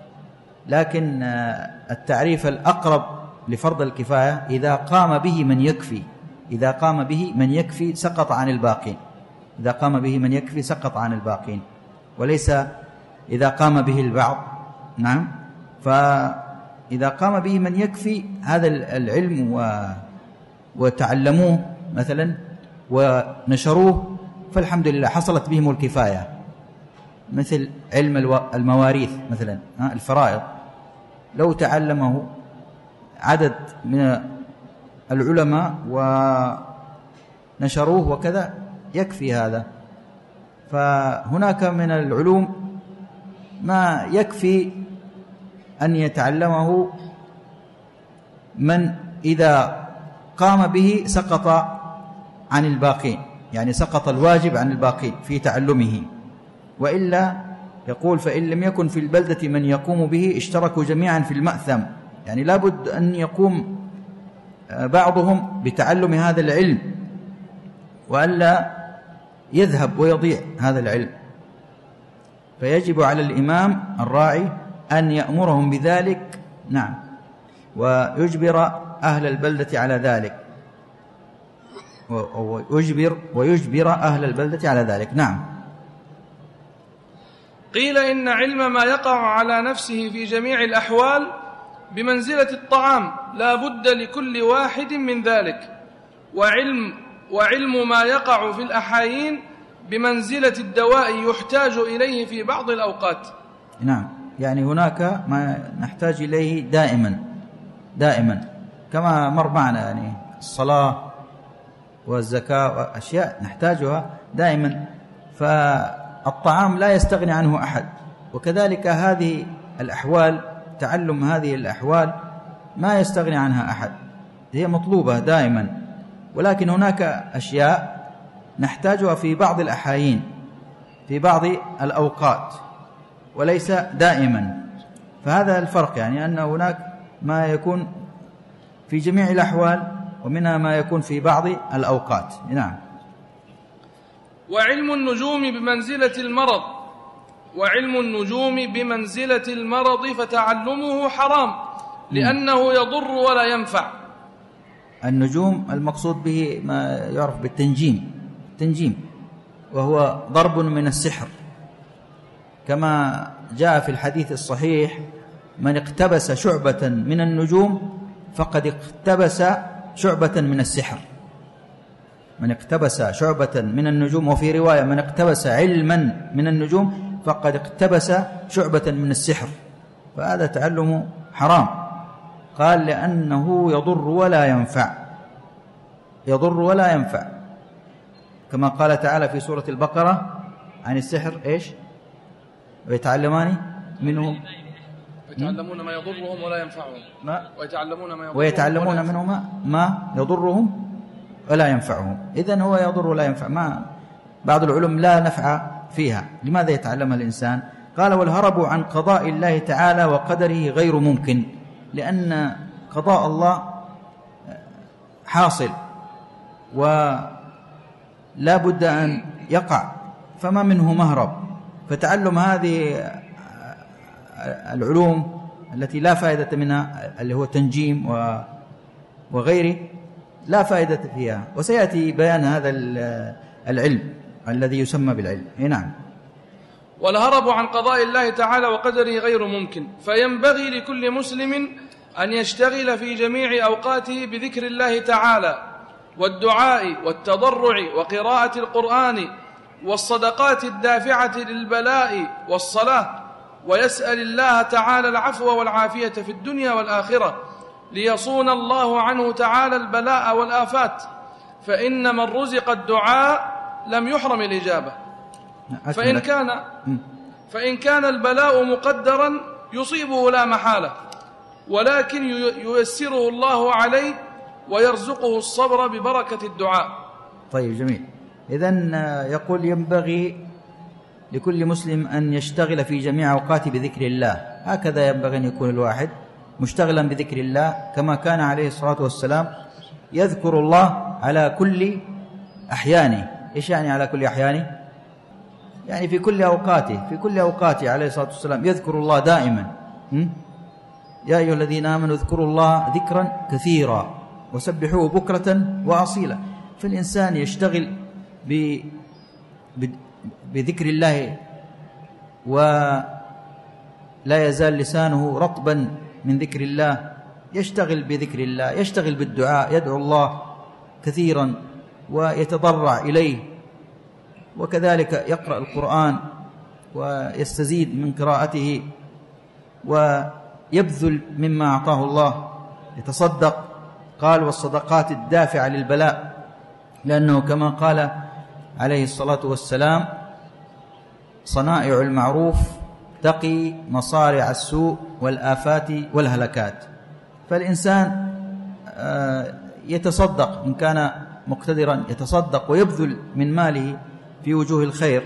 لكن التعريف الأقرب لفرض الكفاية إذا قام به من يكفي، إذا قام به من يكفي سقط عن الباقين، إذا قام به من يكفي سقط عن الباقين، وليس إذا قام به البعض. نعم. فإذا قام به من يكفي هذا العلم و وتعلموه مثلا ونشروه فالحمد لله حصلت بهم الكفاية، مثل علم المواريث مثلا الفرائض، لو تعلمه عدد من العلماء ونشروه وكذا يكفي هذا. فهناك من العلوم ما يكفي أن يتعلمه من إذا قام به سقط عن الباقين، يعني سقط الواجب عن الباقين في تعلمه. وإلا يقول فإن لم يكن في البلدة من يقوم به اشتركوا جميعا في المأثم، يعني لابد أن يقوم بعضهم بتعلم هذا العلم وألا يذهب ويضيع هذا العلم. فيجب على الإمام الراعي أن يأمرهم بذلك. نعم. ويجبر أهل البلدة على ذلك، ويجبر ويجبر أهل البلدة على ذلك. نعم. قيل إن علم ما يقع على نفسه في جميع الأحوال بمنزلة الطعام، لا بد لكل واحد من ذلك. وعلم, وعلم ما يقع في الأحايين بمنزلة الدواء يحتاج إليه في بعض الأوقات. نعم. يعني هناك ما نحتاج إليه دائما دائما كما مر معنا، يعني الصلاة والزكاة وأشياء نحتاجها دائما، فالطعام لا يستغني عنه أحد. وكذلك هذه الأحوال، تعلم هذه الأحوال ما يستغني عنها أحد، هي مطلوبة دائما. ولكن هناك أشياء نحتاجها في بعض الأحايين في بعض الأوقات وليس دائما. فهذا الفرق، يعني أن هناك ما يكون في جميع الأحوال ومنها ما يكون في بعض الأوقات. نعم. وعلم النجوم بمنزلة المرض وعلم النجوم بمنزلة المرض فتعلمه حرام لأنه يضر ولا ينفع. النجوم المقصود به ما يعرف بالتنجيم، التنجيم وهو ضرب من السحر، كما جاء في الحديث الصحيح من اقتبس شعبة من النجوم فقد اقتبس شعبة من السحر. من اقتبس شعبة من النجوم، وفي رواية من اقتبس علما من النجوم فقد اقتبس شعبة من السحر. فهذا تعلم حرام. قال لأنه يضر ولا ينفع، يضر ولا ينفع، كما قال تعالى في سورة البقرة عن السحر إيش؟ ويتعلمان منه ويتعلمون ما يضرهم ولا ينفعهم ما ويتعلمون ما يضرهم ويتعلمون منه ما, ما يضرهم ولا ينفعهم. إذن هو يضر ولا ينفع، ما بعض العلوم لا نفع فيها. لماذا يتعلمها الإنسان؟ قال والهرب عن قضاء الله تعالى وقدره غير ممكن، لأن قضاء الله حاصل ولا بد أن يقع، فما منه مهرب. فتعلم هذه العلوم التي لا فائدة منها، اللي هو تنجيم وغيره، لا فائدة فيها، وسيأتي بيان هذا العلم الذي يسمى بالعلم. نعم. والهرب عن قضاء الله تعالى وقدره غير ممكن، فينبغي لكل مسلم أن يشتغل في جميع أوقاته بذكر الله تعالى والدعاء والتضرع وقراءة القرآن والصدقات الدافعة للبلاء والصلاة، ويسأل الله تعالى العفو والعافية في الدنيا والآخرة، ليصون الله عنه تعالى البلاء والآفات، فإن من رزق الدعاء لم يحرم الإجابة. فإن كان, فإن كان البلاء مقدرا يصيبه لا محالة، ولكن ييسره الله عليه ويرزقه الصبر ببركة الدعاء. طيب جميل. إذن يقول ينبغي لكل مسلم أن يشتغل في جميع أوقاته بذكر الله. هكذا ينبغي أن يكون الواحد مشتغلا بذكر الله، كما كان عليه الصلاة والسلام يذكر الله على كل أحيانه. إيش يعني على كل أحيانه؟ يعني في كل أوقاته، في كل أوقاته عليه الصلاة والسلام يذكر الله دائما. يا أيها الذين آمنوا اذكروا الله ذكرا كثيرا وسبحوه بكرة وأصيلا. فالإنسان يشتغل ب... ب... بذكر الله، ولا يزال لسانه رطبا من ذكر الله، يشتغل بذكر الله، يشتغل بالدعاء، يدعو الله كثيرا ويتضرع إليه، وكذلك يقرأ القرآن ويستزيد من قراءته، ويبذل مما أعطاه الله، يتصدق. قال والصدقات الدافعة للبلاء، لأنه كما قال عليه الصلاة والسلام صنائع المعروف تقي مصارع السوء والآفات والهلكات. فالإنسان يتصدق إن كان مقتدرا، يتصدق ويبذل من ماله في وجوه الخير.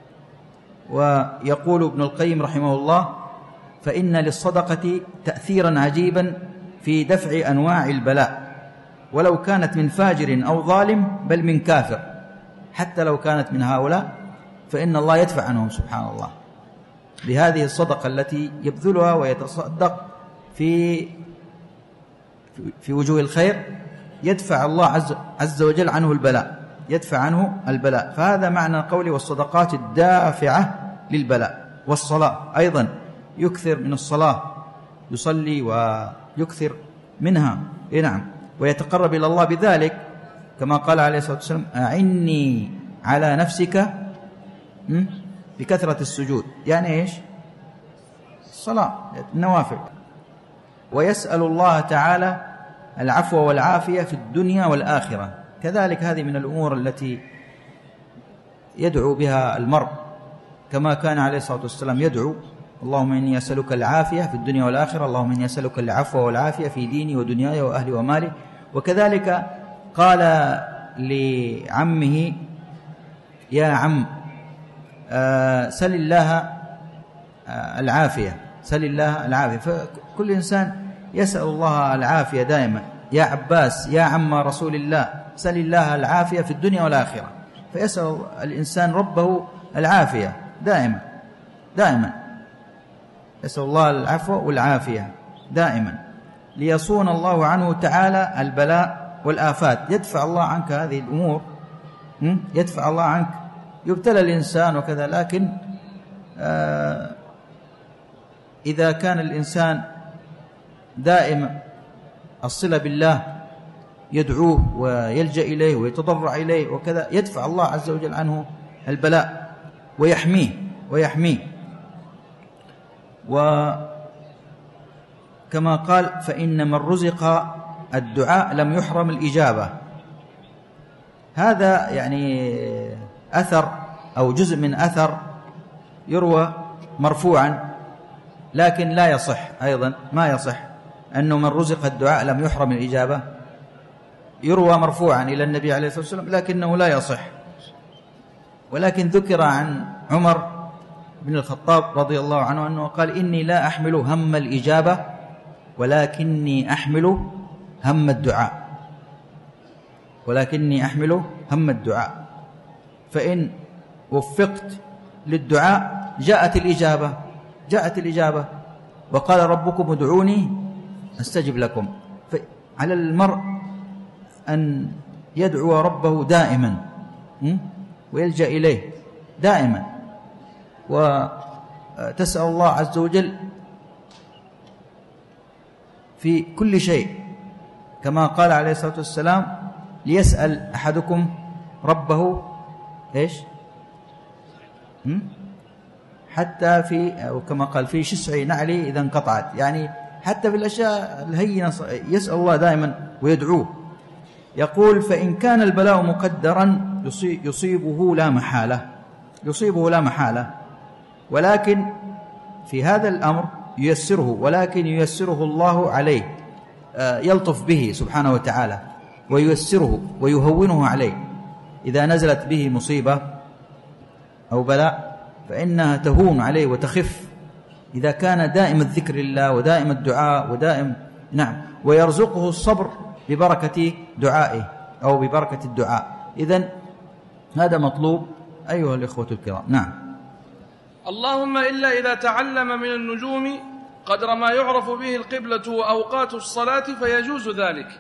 ويقول ابن القيم رحمه الله فإن للصدقة تأثيرا عجيبا في دفع أنواع البلاء، ولو كانت من فاجر أو ظالم بل من كافر، حتى لو كانت من هؤلاء فإن الله يدفع عنهم سبحان الله بهذه الصدقة التي يبذلها ويتصدق في في وجوه الخير، يدفع الله عز, عز وجل عنه البلاء، يدفع عنه البلاء. فهذا معنى قولي والصدقات الدافعة للبلاء. والصلاة أيضا يكثر من الصلاة، يصلي ويكثر منها. نعم. ويتقرب إلى الله بذلك، كما قال عليه الصلاة والسلام أعني على نفسك بكثرة السجود. يعني إيش؟ الصلاة، النوافل. ويسأل الله تعالى العفو والعافية في الدنيا والآخرة، كذلك هذه من الأمور التي يدعو بها المرء، كما كان عليه الصلاة والسلام يدعو اللهم إني أسألك العافية في الدنيا والآخرة، اللهم إني أسألك العفو والعافية في ديني ودنياي وأهلي ومالي. وكذلك قال لعمه يا عم سل الله العافية، سل الله العافية. فكل إنسان يسأل الله العافية دائما. يا عباس يا عم رسول الله سل الله العافية في الدنيا والآخرة. فيسأل الإنسان ربه العافية دائما دائما، يسأل الله العفو والعافية دائما، ليصون الله عنه تعالى البلاء والآفات. يدفع الله عنك هذه الأمور، يدفع الله عنك. يبتلى الإنسان وكذا، لكن آه إذا كان الإنسان دائما الصلة بالله، يدعوه ويلجأ إليه ويتضرع إليه وكذا، يدفع الله عز وجل عنه البلاء ويحميه ويحميه. كما قال فإن من رزق الدعاء لم يحرم الإجابة. هذا يعني أثر أو جزء من أثر يروى مرفوعا، لكن لا يصح أيضا، ما يصح أنه من رزق الدعاء لم يحرم الإجابة، يروى مرفوعا إلى النبي عليه الصلاة والسلام لكنه لا يصح. ولكن ذكر عن عمر بن الخطاب رضي الله عنه أنه قال إني لا أحمل هم الإجابة ولكني أحمل هم الدعاء، ولكني أحمل هم الدعاء، فإن وفقت للدعاء جاءت الإجابة، جاءت الإجابة، وقال ربكم ادعوني أستجب لكم. فعلى المرء أن يدعو ربه دائما ويلجأ إليه دائما، وتسأل الله عز وجل في كل شيء، كما قال عليه الصلاة والسلام ليسأل أحدكم ربه إيش حتى في، أو كما قال في شسع نعلي إذا انقطعت، يعني حتى في الأشياء الهينة يسأل الله دائما ويدعوه. يقول فإن كان البلاء مقدرا يصيبه لا محالة، يصيبه لا محالة، ولكن في هذا الأمر ييسره، ولكن ييسره الله عليه، يلطف به سبحانه وتعالى وييسره ويهونه عليه. إذا نزلت به مصيبة أو بلاء فإنها تهون عليه وتخف إذا كان دائم الذكر لله ودائم الدعاء ودائم نعم، ويرزقه الصبر ببركة دعائه أو ببركة الدعاء. إذن هذا مطلوب أيها الإخوة الكرام. نعم. اللهم إلا إذا تعلم من النجوم قدر ما يعرف به القبلة وأوقات الصلاة فيجوز ذلك.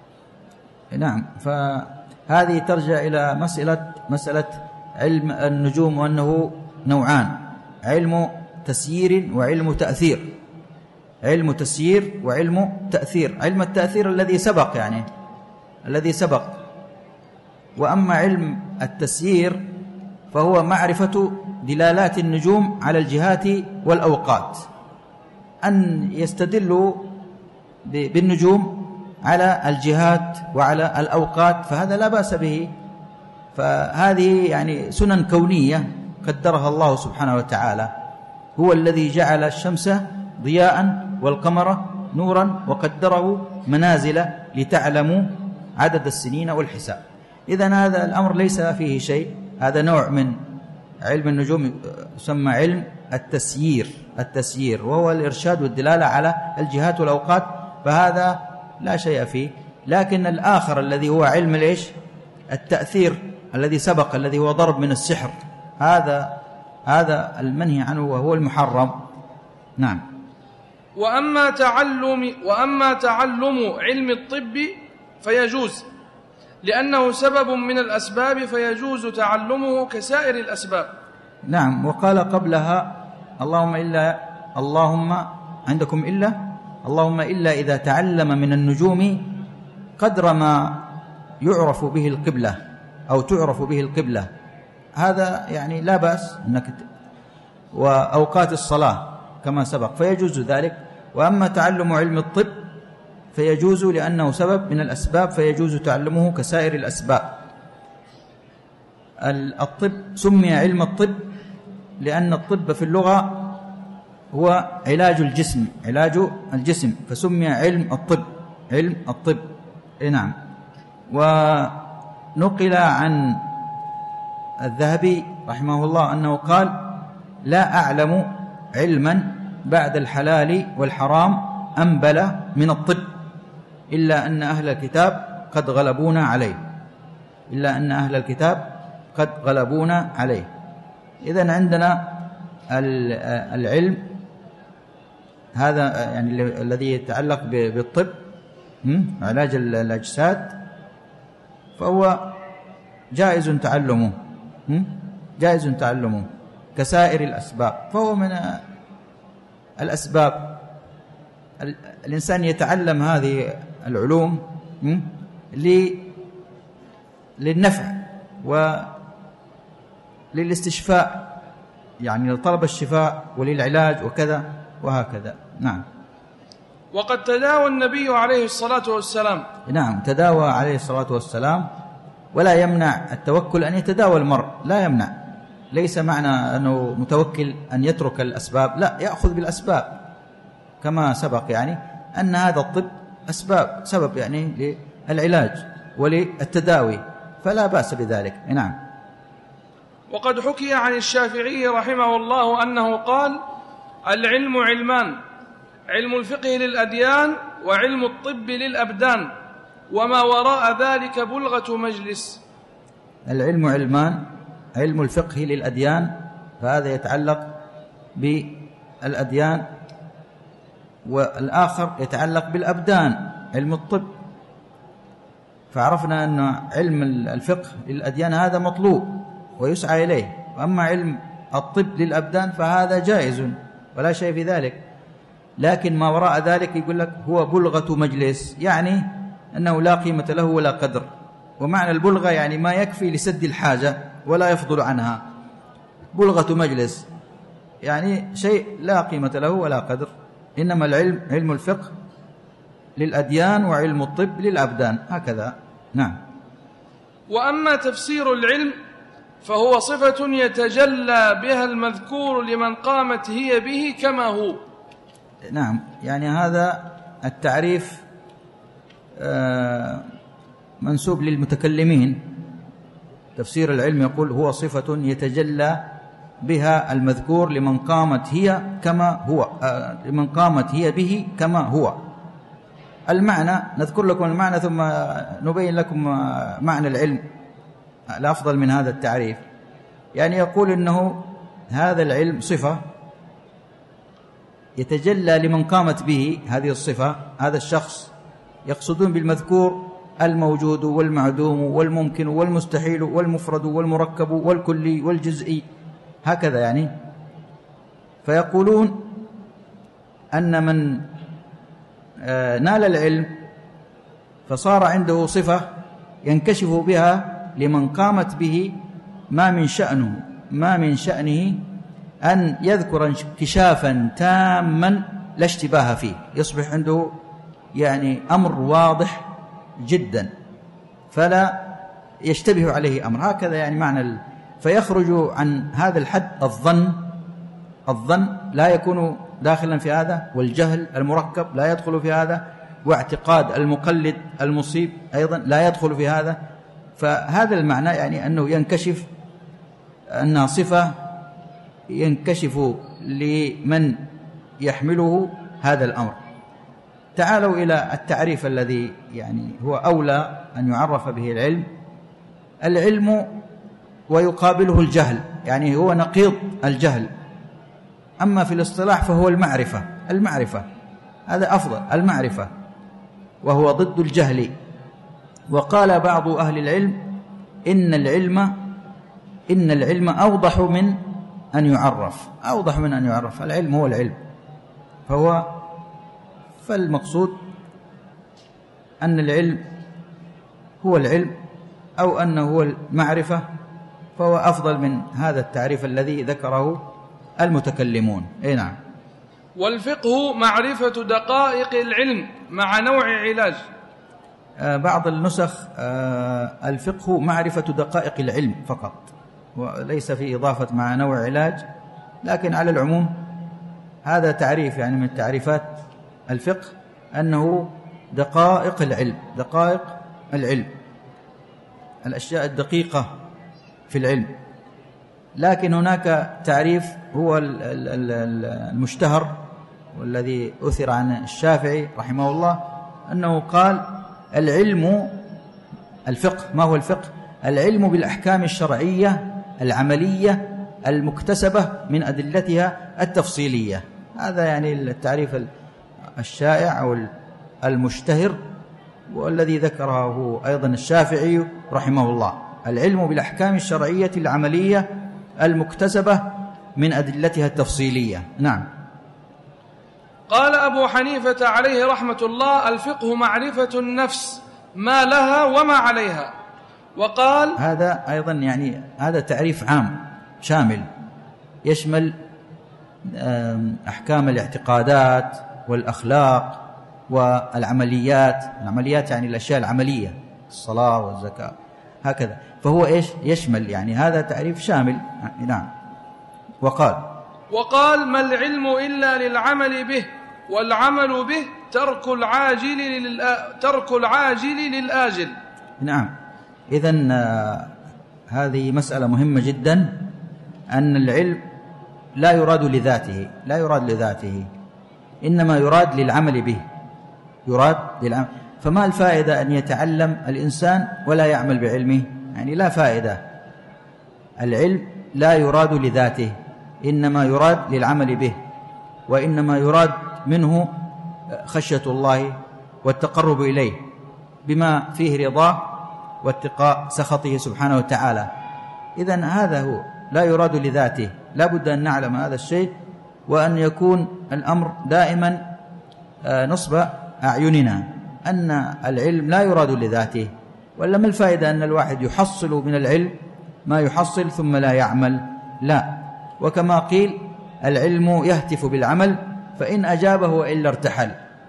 نعم، فهذه ترجع إلى مسألة مسألة علم النجوم، وأنه نوعان: علم تسيير وعلم تأثير. علم تسيير وعلم تأثير. علم التأثير الذي سبق، يعني الذي سبق. وأما علم التسيير فهو معرفة دلالات النجوم على الجهات والأوقات، أن يستدلوا بالنجوم على الجهات وعلى الأوقات، فهذا لا بأس به. فهذه يعني سنن كونية قدرها الله سبحانه وتعالى. هو الذي جعل الشمس ضياء والقمر نورا وقدره منازل لتعلموا عدد السنين والحساب. إذن هذا الأمر ليس فيه شيء. هذا نوع من علم النجوم يسمى علم التسيير. التسيير وهو الإرشاد والدلالة على الجهات والأوقات، فهذا لا شيء فيه. لكن الآخر الذي هو علم الإيش؟ التأثير الذي سبق، الذي هو ضرب من السحر، هذا هذا المنهي عنه وهو المحرم. نعم. وأما تعلم وأما تعلم علم الطب فيجوز، لأنه سبب من الأسباب فيجوز تعلمه كسائر الأسباب. نعم. وقال قبلها اللهم إلا اللهم عندكم إلا اللهم إلا إذا تعلم من النجوم قدر ما يعرف به القبلة أو تعرف به القبلة، هذا يعني لا بأس أنك وأوقات الصلاة كما سبق فيجوز ذلك. وأما تعلم علم الطب فيجوز لأنه سبب من الأسباب، فيجوز تعلمه كسائر الأسباب. الطب سمي علم الطب لأن الطب في اللغة هو علاج الجسم، علاج الجسم، فسمي علم الطب، علم الطب. نعم. ونقل عن الذهبي رحمه الله أنه قال لا أعلم علما بعد الحلال والحرام أنبل من الطب، إلا أن أهل الكتاب قد غلبونا عليه، إلا أن أهل الكتاب قد غلبونا عليه. إذن عندنا العلم هذا يعني الذي يتعلق بالطب، علاج الأجساد، فهو جائز تعلمه، جائز تعلمه كسائر الأسباب، فهو من الأسباب. الإنسان يتعلم هذه العلوم للنفع وللاستشفاء، يعني لطلب الشفاء وللعلاج وكذا وهكذا. نعم. وقد تداوى النبي عليه الصلاة والسلام. نعم، تداوى عليه الصلاة والسلام، ولا يمنع التوكل أن يتداوى المرء، لا يمنع. ليس معنى أنه متوكل أن يترك الأسباب، لا، يأخذ بالأسباب كما سبق، يعني أن هذا الطب أسباب، سبب يعني للعلاج وللتداوي، فلا بأس بذلك. نعم. وقد حكي عن الشافعي رحمه الله أنه قال: العلم علمان، علم الفقه للأديان وعلم الطب للأبدان، وما وراء ذلك بلغة مجلس. العلم علمان، علم الفقه للأديان، فهذا يتعلق بالأديان، والآخر يتعلق بالأبدان، علم الطب. فعرفنا أن علم الفقه للأديان هذا مطلوب ويسعى إليه، وأما علم الطب للأبدان فهذا جائز ولا شيء في ذلك. لكن ما وراء ذلك يقول لك هو بلغة مجلس، يعني أنه لا قيمة له ولا قدر. ومعنى البلغة يعني ما يكفي لسد الحاجة ولا يفضل عنها. بلغة مجلس يعني شيء لا قيمة له ولا قدر. إنما العلم علم الفقه للأديان وعلم الطب للأبدان، هكذا. نعم. وأما تفسير العلم فهو صفة يتجلى بها المذكور لمن قامت هي به كما هو. نعم، يعني هذا التعريف منسوب للمتكلمين. تفسير العلم يقول هو صفة يتجلى بها المذكور لمن قامت هي كما هو، لمن قامت هي به كما هو. المعنى نذكر لكم المعنى ثم نبين لكم معنى العلم الأفضل من هذا التعريف. يعني يقول إنه هذا العلم صفة يتجلى لمن قامت به هذه الصفة، هذا الشخص. يقصدون بالمذكور الموجود والمعدوم والممكن والمستحيل والمفرد والمركب والكلي والجزئي، هكذا يعني. فيقولون أن من نال العلم فصار عنده صفة ينكشف بها لمن قامت به ما من شأنه ما من شأنه أن يذكر انكشافا تاما لا اشتباه فيه، يصبح عنده يعني أمر واضح جدا فلا يشتبه عليه أمر، هكذا يعني معنى ال... فيخرج عن هذا الحد الظن. الظن لا يكون داخلا في هذا، والجهل المركب لا يدخل في هذا، واعتقاد المقلد المصيب أيضا لا يدخل في هذا. فهذا المعنى يعني أنه ينكشف، أنها صفة ينكشف لمن يحمله هذا الأمر. تعالوا إلى التعريف الذي يعني هو أولى أن يعرف به العلم. العلم ويقابله الجهل، يعني هو نقيض الجهل. أما في الاصطلاح فهو المعرفة. المعرفة هذا أفضل، المعرفة، وهو ضد الجهل. وقال بعض أهل العلم إن العلم إن العلم أوضح من أن يعرف، أوضح من أن يعرف. العلم هو العلم، فهو فالمقصود أن العلم هو العلم أو أنه هو المعرفة، فهو أفضل من هذا التعريف الذي ذكره المتكلمون. أي نعم. والفقه معرفة دقائق العلم مع نوع علاج. آه بعض النسخ آه الفقه معرفة دقائق العلم فقط، وليس في إضافة مع نوع علاج. لكن على العموم هذا تعريف يعني من تعريفات الفقه، أنه دقائق العلم، دقائق العلم، الأشياء الدقيقة في العلم. لكن هناك تعريف هو المشتهر والذي أثر عن الشافعي رحمه الله، أنه قال العلم الفقه. ما هو الفقه؟ العلم بالأحكام الشرعية العملية المكتسبة من أدلتها التفصيلية. هذا يعني التعريف الشائع أو المشتهر، والذي ذكره أيضا الشافعي رحمه الله. العلم بالأحكام الشرعية العملية المكتسبة من أدلتها التفصيلية. نعم. قال أبو حنيفة عليه رحمة الله الفقه معرفة النفس ما لها وما عليها. وقال هذا أيضا يعني هذا تعريف عام شامل يشمل أحكام الاعتقادات والأخلاق والعمليات، العمليات يعني الأشياء العملية، الصلاة والزكاة هكذا، فهو إيش يشمل، يعني هذا تعريف شامل. نعم. وقال وقال ما العلم إلا للعمل به، والعمل به ترك العاجل للآ... ترك العاجل للآجل. نعم. إذن آه هذه مسألة مهمة جدا، أن العلم لا يراد لذاته، لا يراد لذاته، إنما يراد للعمل به، يراد للعمل. فما الفائدة أن يتعلم الإنسان ولا يعمل بعلمه؟ يعني لا فائدة. العلم لا يراد لذاته، إنما يراد للعمل به، وإنما يراد منه خشية الله والتقرب إليه بما فيه رضاه واتقاء سخطه سبحانه وتعالى. إذن هذا هو، لا يراد لذاته. لا بد أن نعلم هذا الشيء، وأن يكون الأمر دائما نصب أعيننا أن العلم لا يراد لذاته. ولا ما الفائدة أن الواحد يحصل من العلم ما يحصل ثم لا يعمل؟ لا. وكما قيل العلم يهتف بالعمل، فإن أجابه وإلا ارتحل.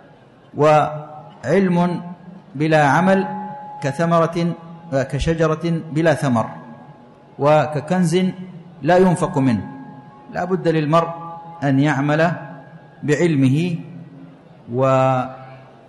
وعلم بلا عمل كثمرة كشجرة بلا ثمر، وككنز لا ينفق منه. لا بد للمرء أن يعمل بعلمه وألا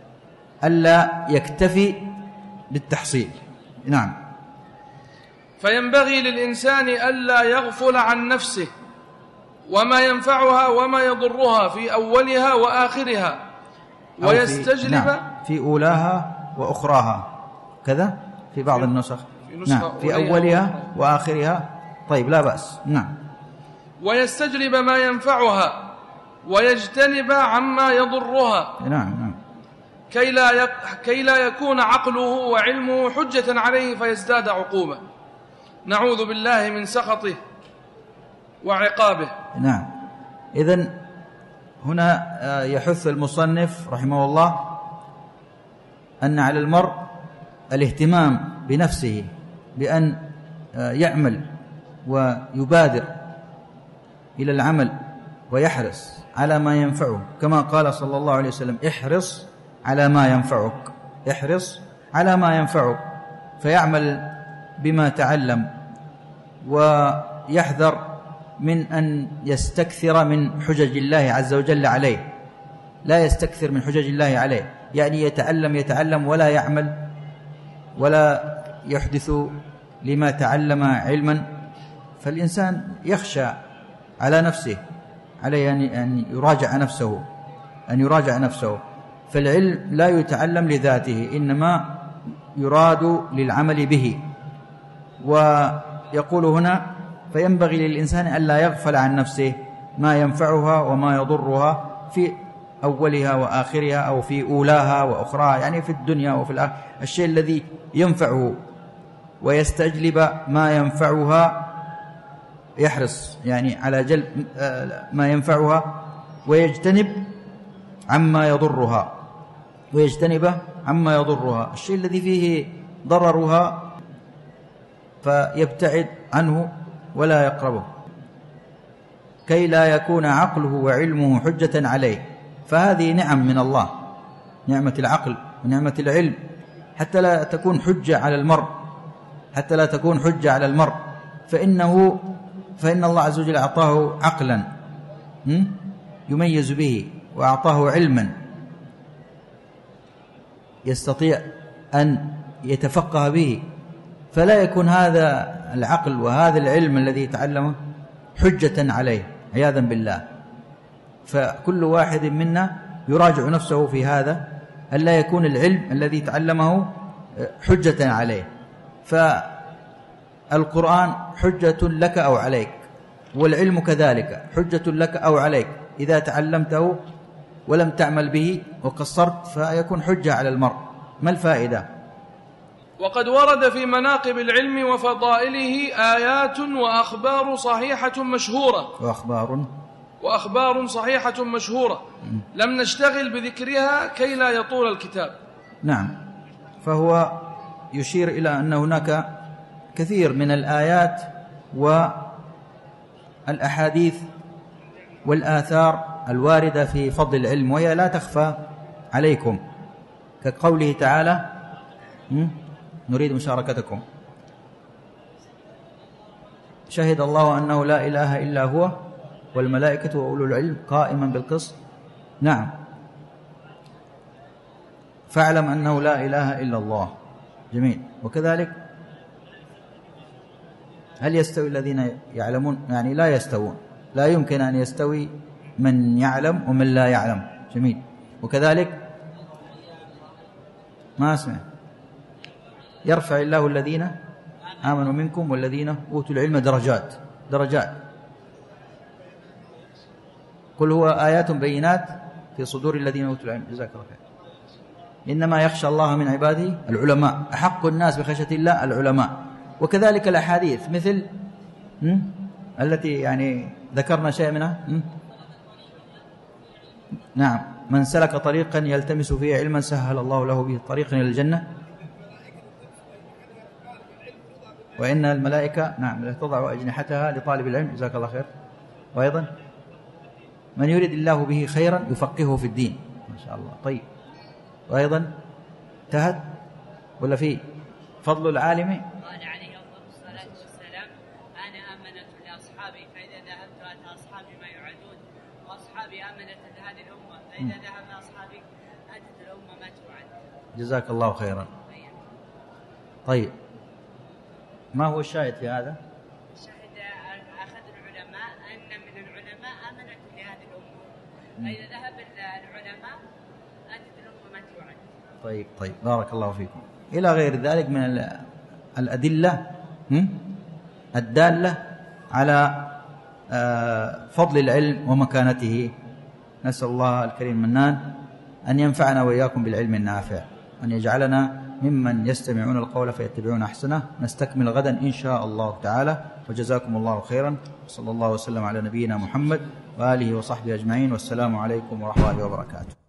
يكتفي بالتحصيل. نعم. فينبغي للإنسان ألا يغفل عن نفسه وما ينفعها وما يضرها في أولها وآخرها، ويستجلب في, نعم في أولاها وأخراها كذا في بعض في النسخ في, نعم في أولها وآخرها. طيب لا بأس. نعم. ويستجلب ما ينفعها ويجتنب عما يضرها. نعم نعم. كي لا, يك... كي لا يكون عقله وعلمه حجة عليه فيزداد عقوبة. نعوذ بالله من سخطه وعقابه. نعم. إذن هنا يحث المصنف رحمه الله أن على المرء الاهتمام بنفسه بأن يعمل ويبادر إلى العمل ويحرص على ما ينفعه، كما قال صلى الله عليه وسلم احرص على ما ينفعك، احرص على ما ينفعك، فيعمل بما تعلم ويحذر من أن يستكثر من حجج الله عز وجل عليه. لا يستكثر من حجج الله عليه، يعني يتعلم يتعلم ولا يعمل ولا يحدث لما تعلم علما، فالإنسان يخشى على نفسه، عليه أن يراجع نفسه أن يراجع نفسه. فالعلم لا يتعلم لذاته، إنما يراد للعمل به. ويقول هنا فينبغي للإنسان ألا يغفل عن نفسه ما ينفعها وما يضرها في أولها وآخرها، أو في أولاها وأخراها، يعني في الدنيا وفي الآخرة، الشيء الذي ينفعه. ويستجلب ما ينفعها، يحرص يعني على جلب ما ينفعها، ويجتنب عما يضرها، ويجتنب عما يضرها، الشيء الذي فيه ضررها فيبتعد عنه ولا يقربه، كي لا يكون عقله وعلمه حجة عليه. فهذه نعم من الله، نعمة العقل ونعمة العلم، حتى لا تكون حجة على المرء، حتى لا تكون حجة على المرء، فإنه فإن الله عز وجل أعطاه عقلا يميز به، وأعطاه علما يستطيع أن يتفقه به، فلا يكون هذا العقل وهذا العلم الذي يتعلمه حجة عليه عياذا بالله. فكل واحد منا يراجع نفسه في هذا، ألا يكون العلم الذي تعلمه حجة عليه. فالقرآن حجة لك أو عليك، والعلم كذلك حجة لك أو عليك، إذا تعلمته ولم تعمل به وقصرت فيكون حجة على المرء. ما الفائدة؟ وقد ورد في مناقب العلم وفضائله آيات وأخبار صحيحة مشهورة وأخبار وأخبار صحيحة مشهورة لم نشتغل بذكرها كي لا يطول الكتاب. نعم. فهو يشير إلى أن هناك كثير من الآيات والأحاديث والآثار الواردة في فضل العلم، وهي لا تخفى عليكم، كقوله تعالى نريد مشاركتكم. شهد الله أنه لا إله إلا هو والملائكة وأولو العلم قائما بالقسط. نعم، فاعلم أنه لا إله إلا الله. جميل. وكذلك هل يستوي الذين يعلمون؟ يعني لا يستوون، لا يمكن أن يستوي من يعلم ومن لا يعلم. جميل. وكذلك ما أسمع يرفع الله الذين آمنوا منكم والذين أوتوا العلم درجات. درجات. قل هو آيات بينات في صدور الذين أوتوا العلم. جزاك الله خير. إنما يخشى الله من عباده العلماء، أحق الناس بخشية الله العلماء. وكذلك الأحاديث مثل التي يعني ذكرنا شيء منها. نعم، من سلك طريقا يلتمس فيه علما سهل الله له به طريقا إلى الجنة، وإن الملائكة نعم تضع أجنحتها لطالب العلم. جزاك الله خير. وأيضا من يريد الله به خيرا يفقهه في الدين. ما شاء الله. طيب. وأيضا انتهت ولا في فضل العالم؟ قال عليه أفضل الصلاة والسلام: أنا أمنة لأصحابي، فإذا ذهبت أتى أصحابي ما يوعدون، وأصحابي أمنة لهذه الأمة، فإذا ذهب أصحابي أتت الأمة ما توعد. جزاك الله خيرا. طيب، ما هو الشاهد في هذا؟ الشاهد أخذ العلماء أن من العلماء أمنة لهذه الأمة، فإذا ذهب العلماء أتت الأمة ما توعد. طيب طيب بارك الله فيكم. إلى غير ذلك من الأدلة الدالة على فضل العلم ومكانته. نسأل الله الكريم المنان أن ينفعنا وإياكم بالعلم النافع، أن يجعلنا ممن يستمعون القول فيتبعون أحسنه. نستكمل غدا إن شاء الله تعالى، وجزاكم الله خيرا. صلى الله وسلم على نبينا محمد وآله وصحبه أجمعين، والسلام عليكم ورحمة الله وبركاته.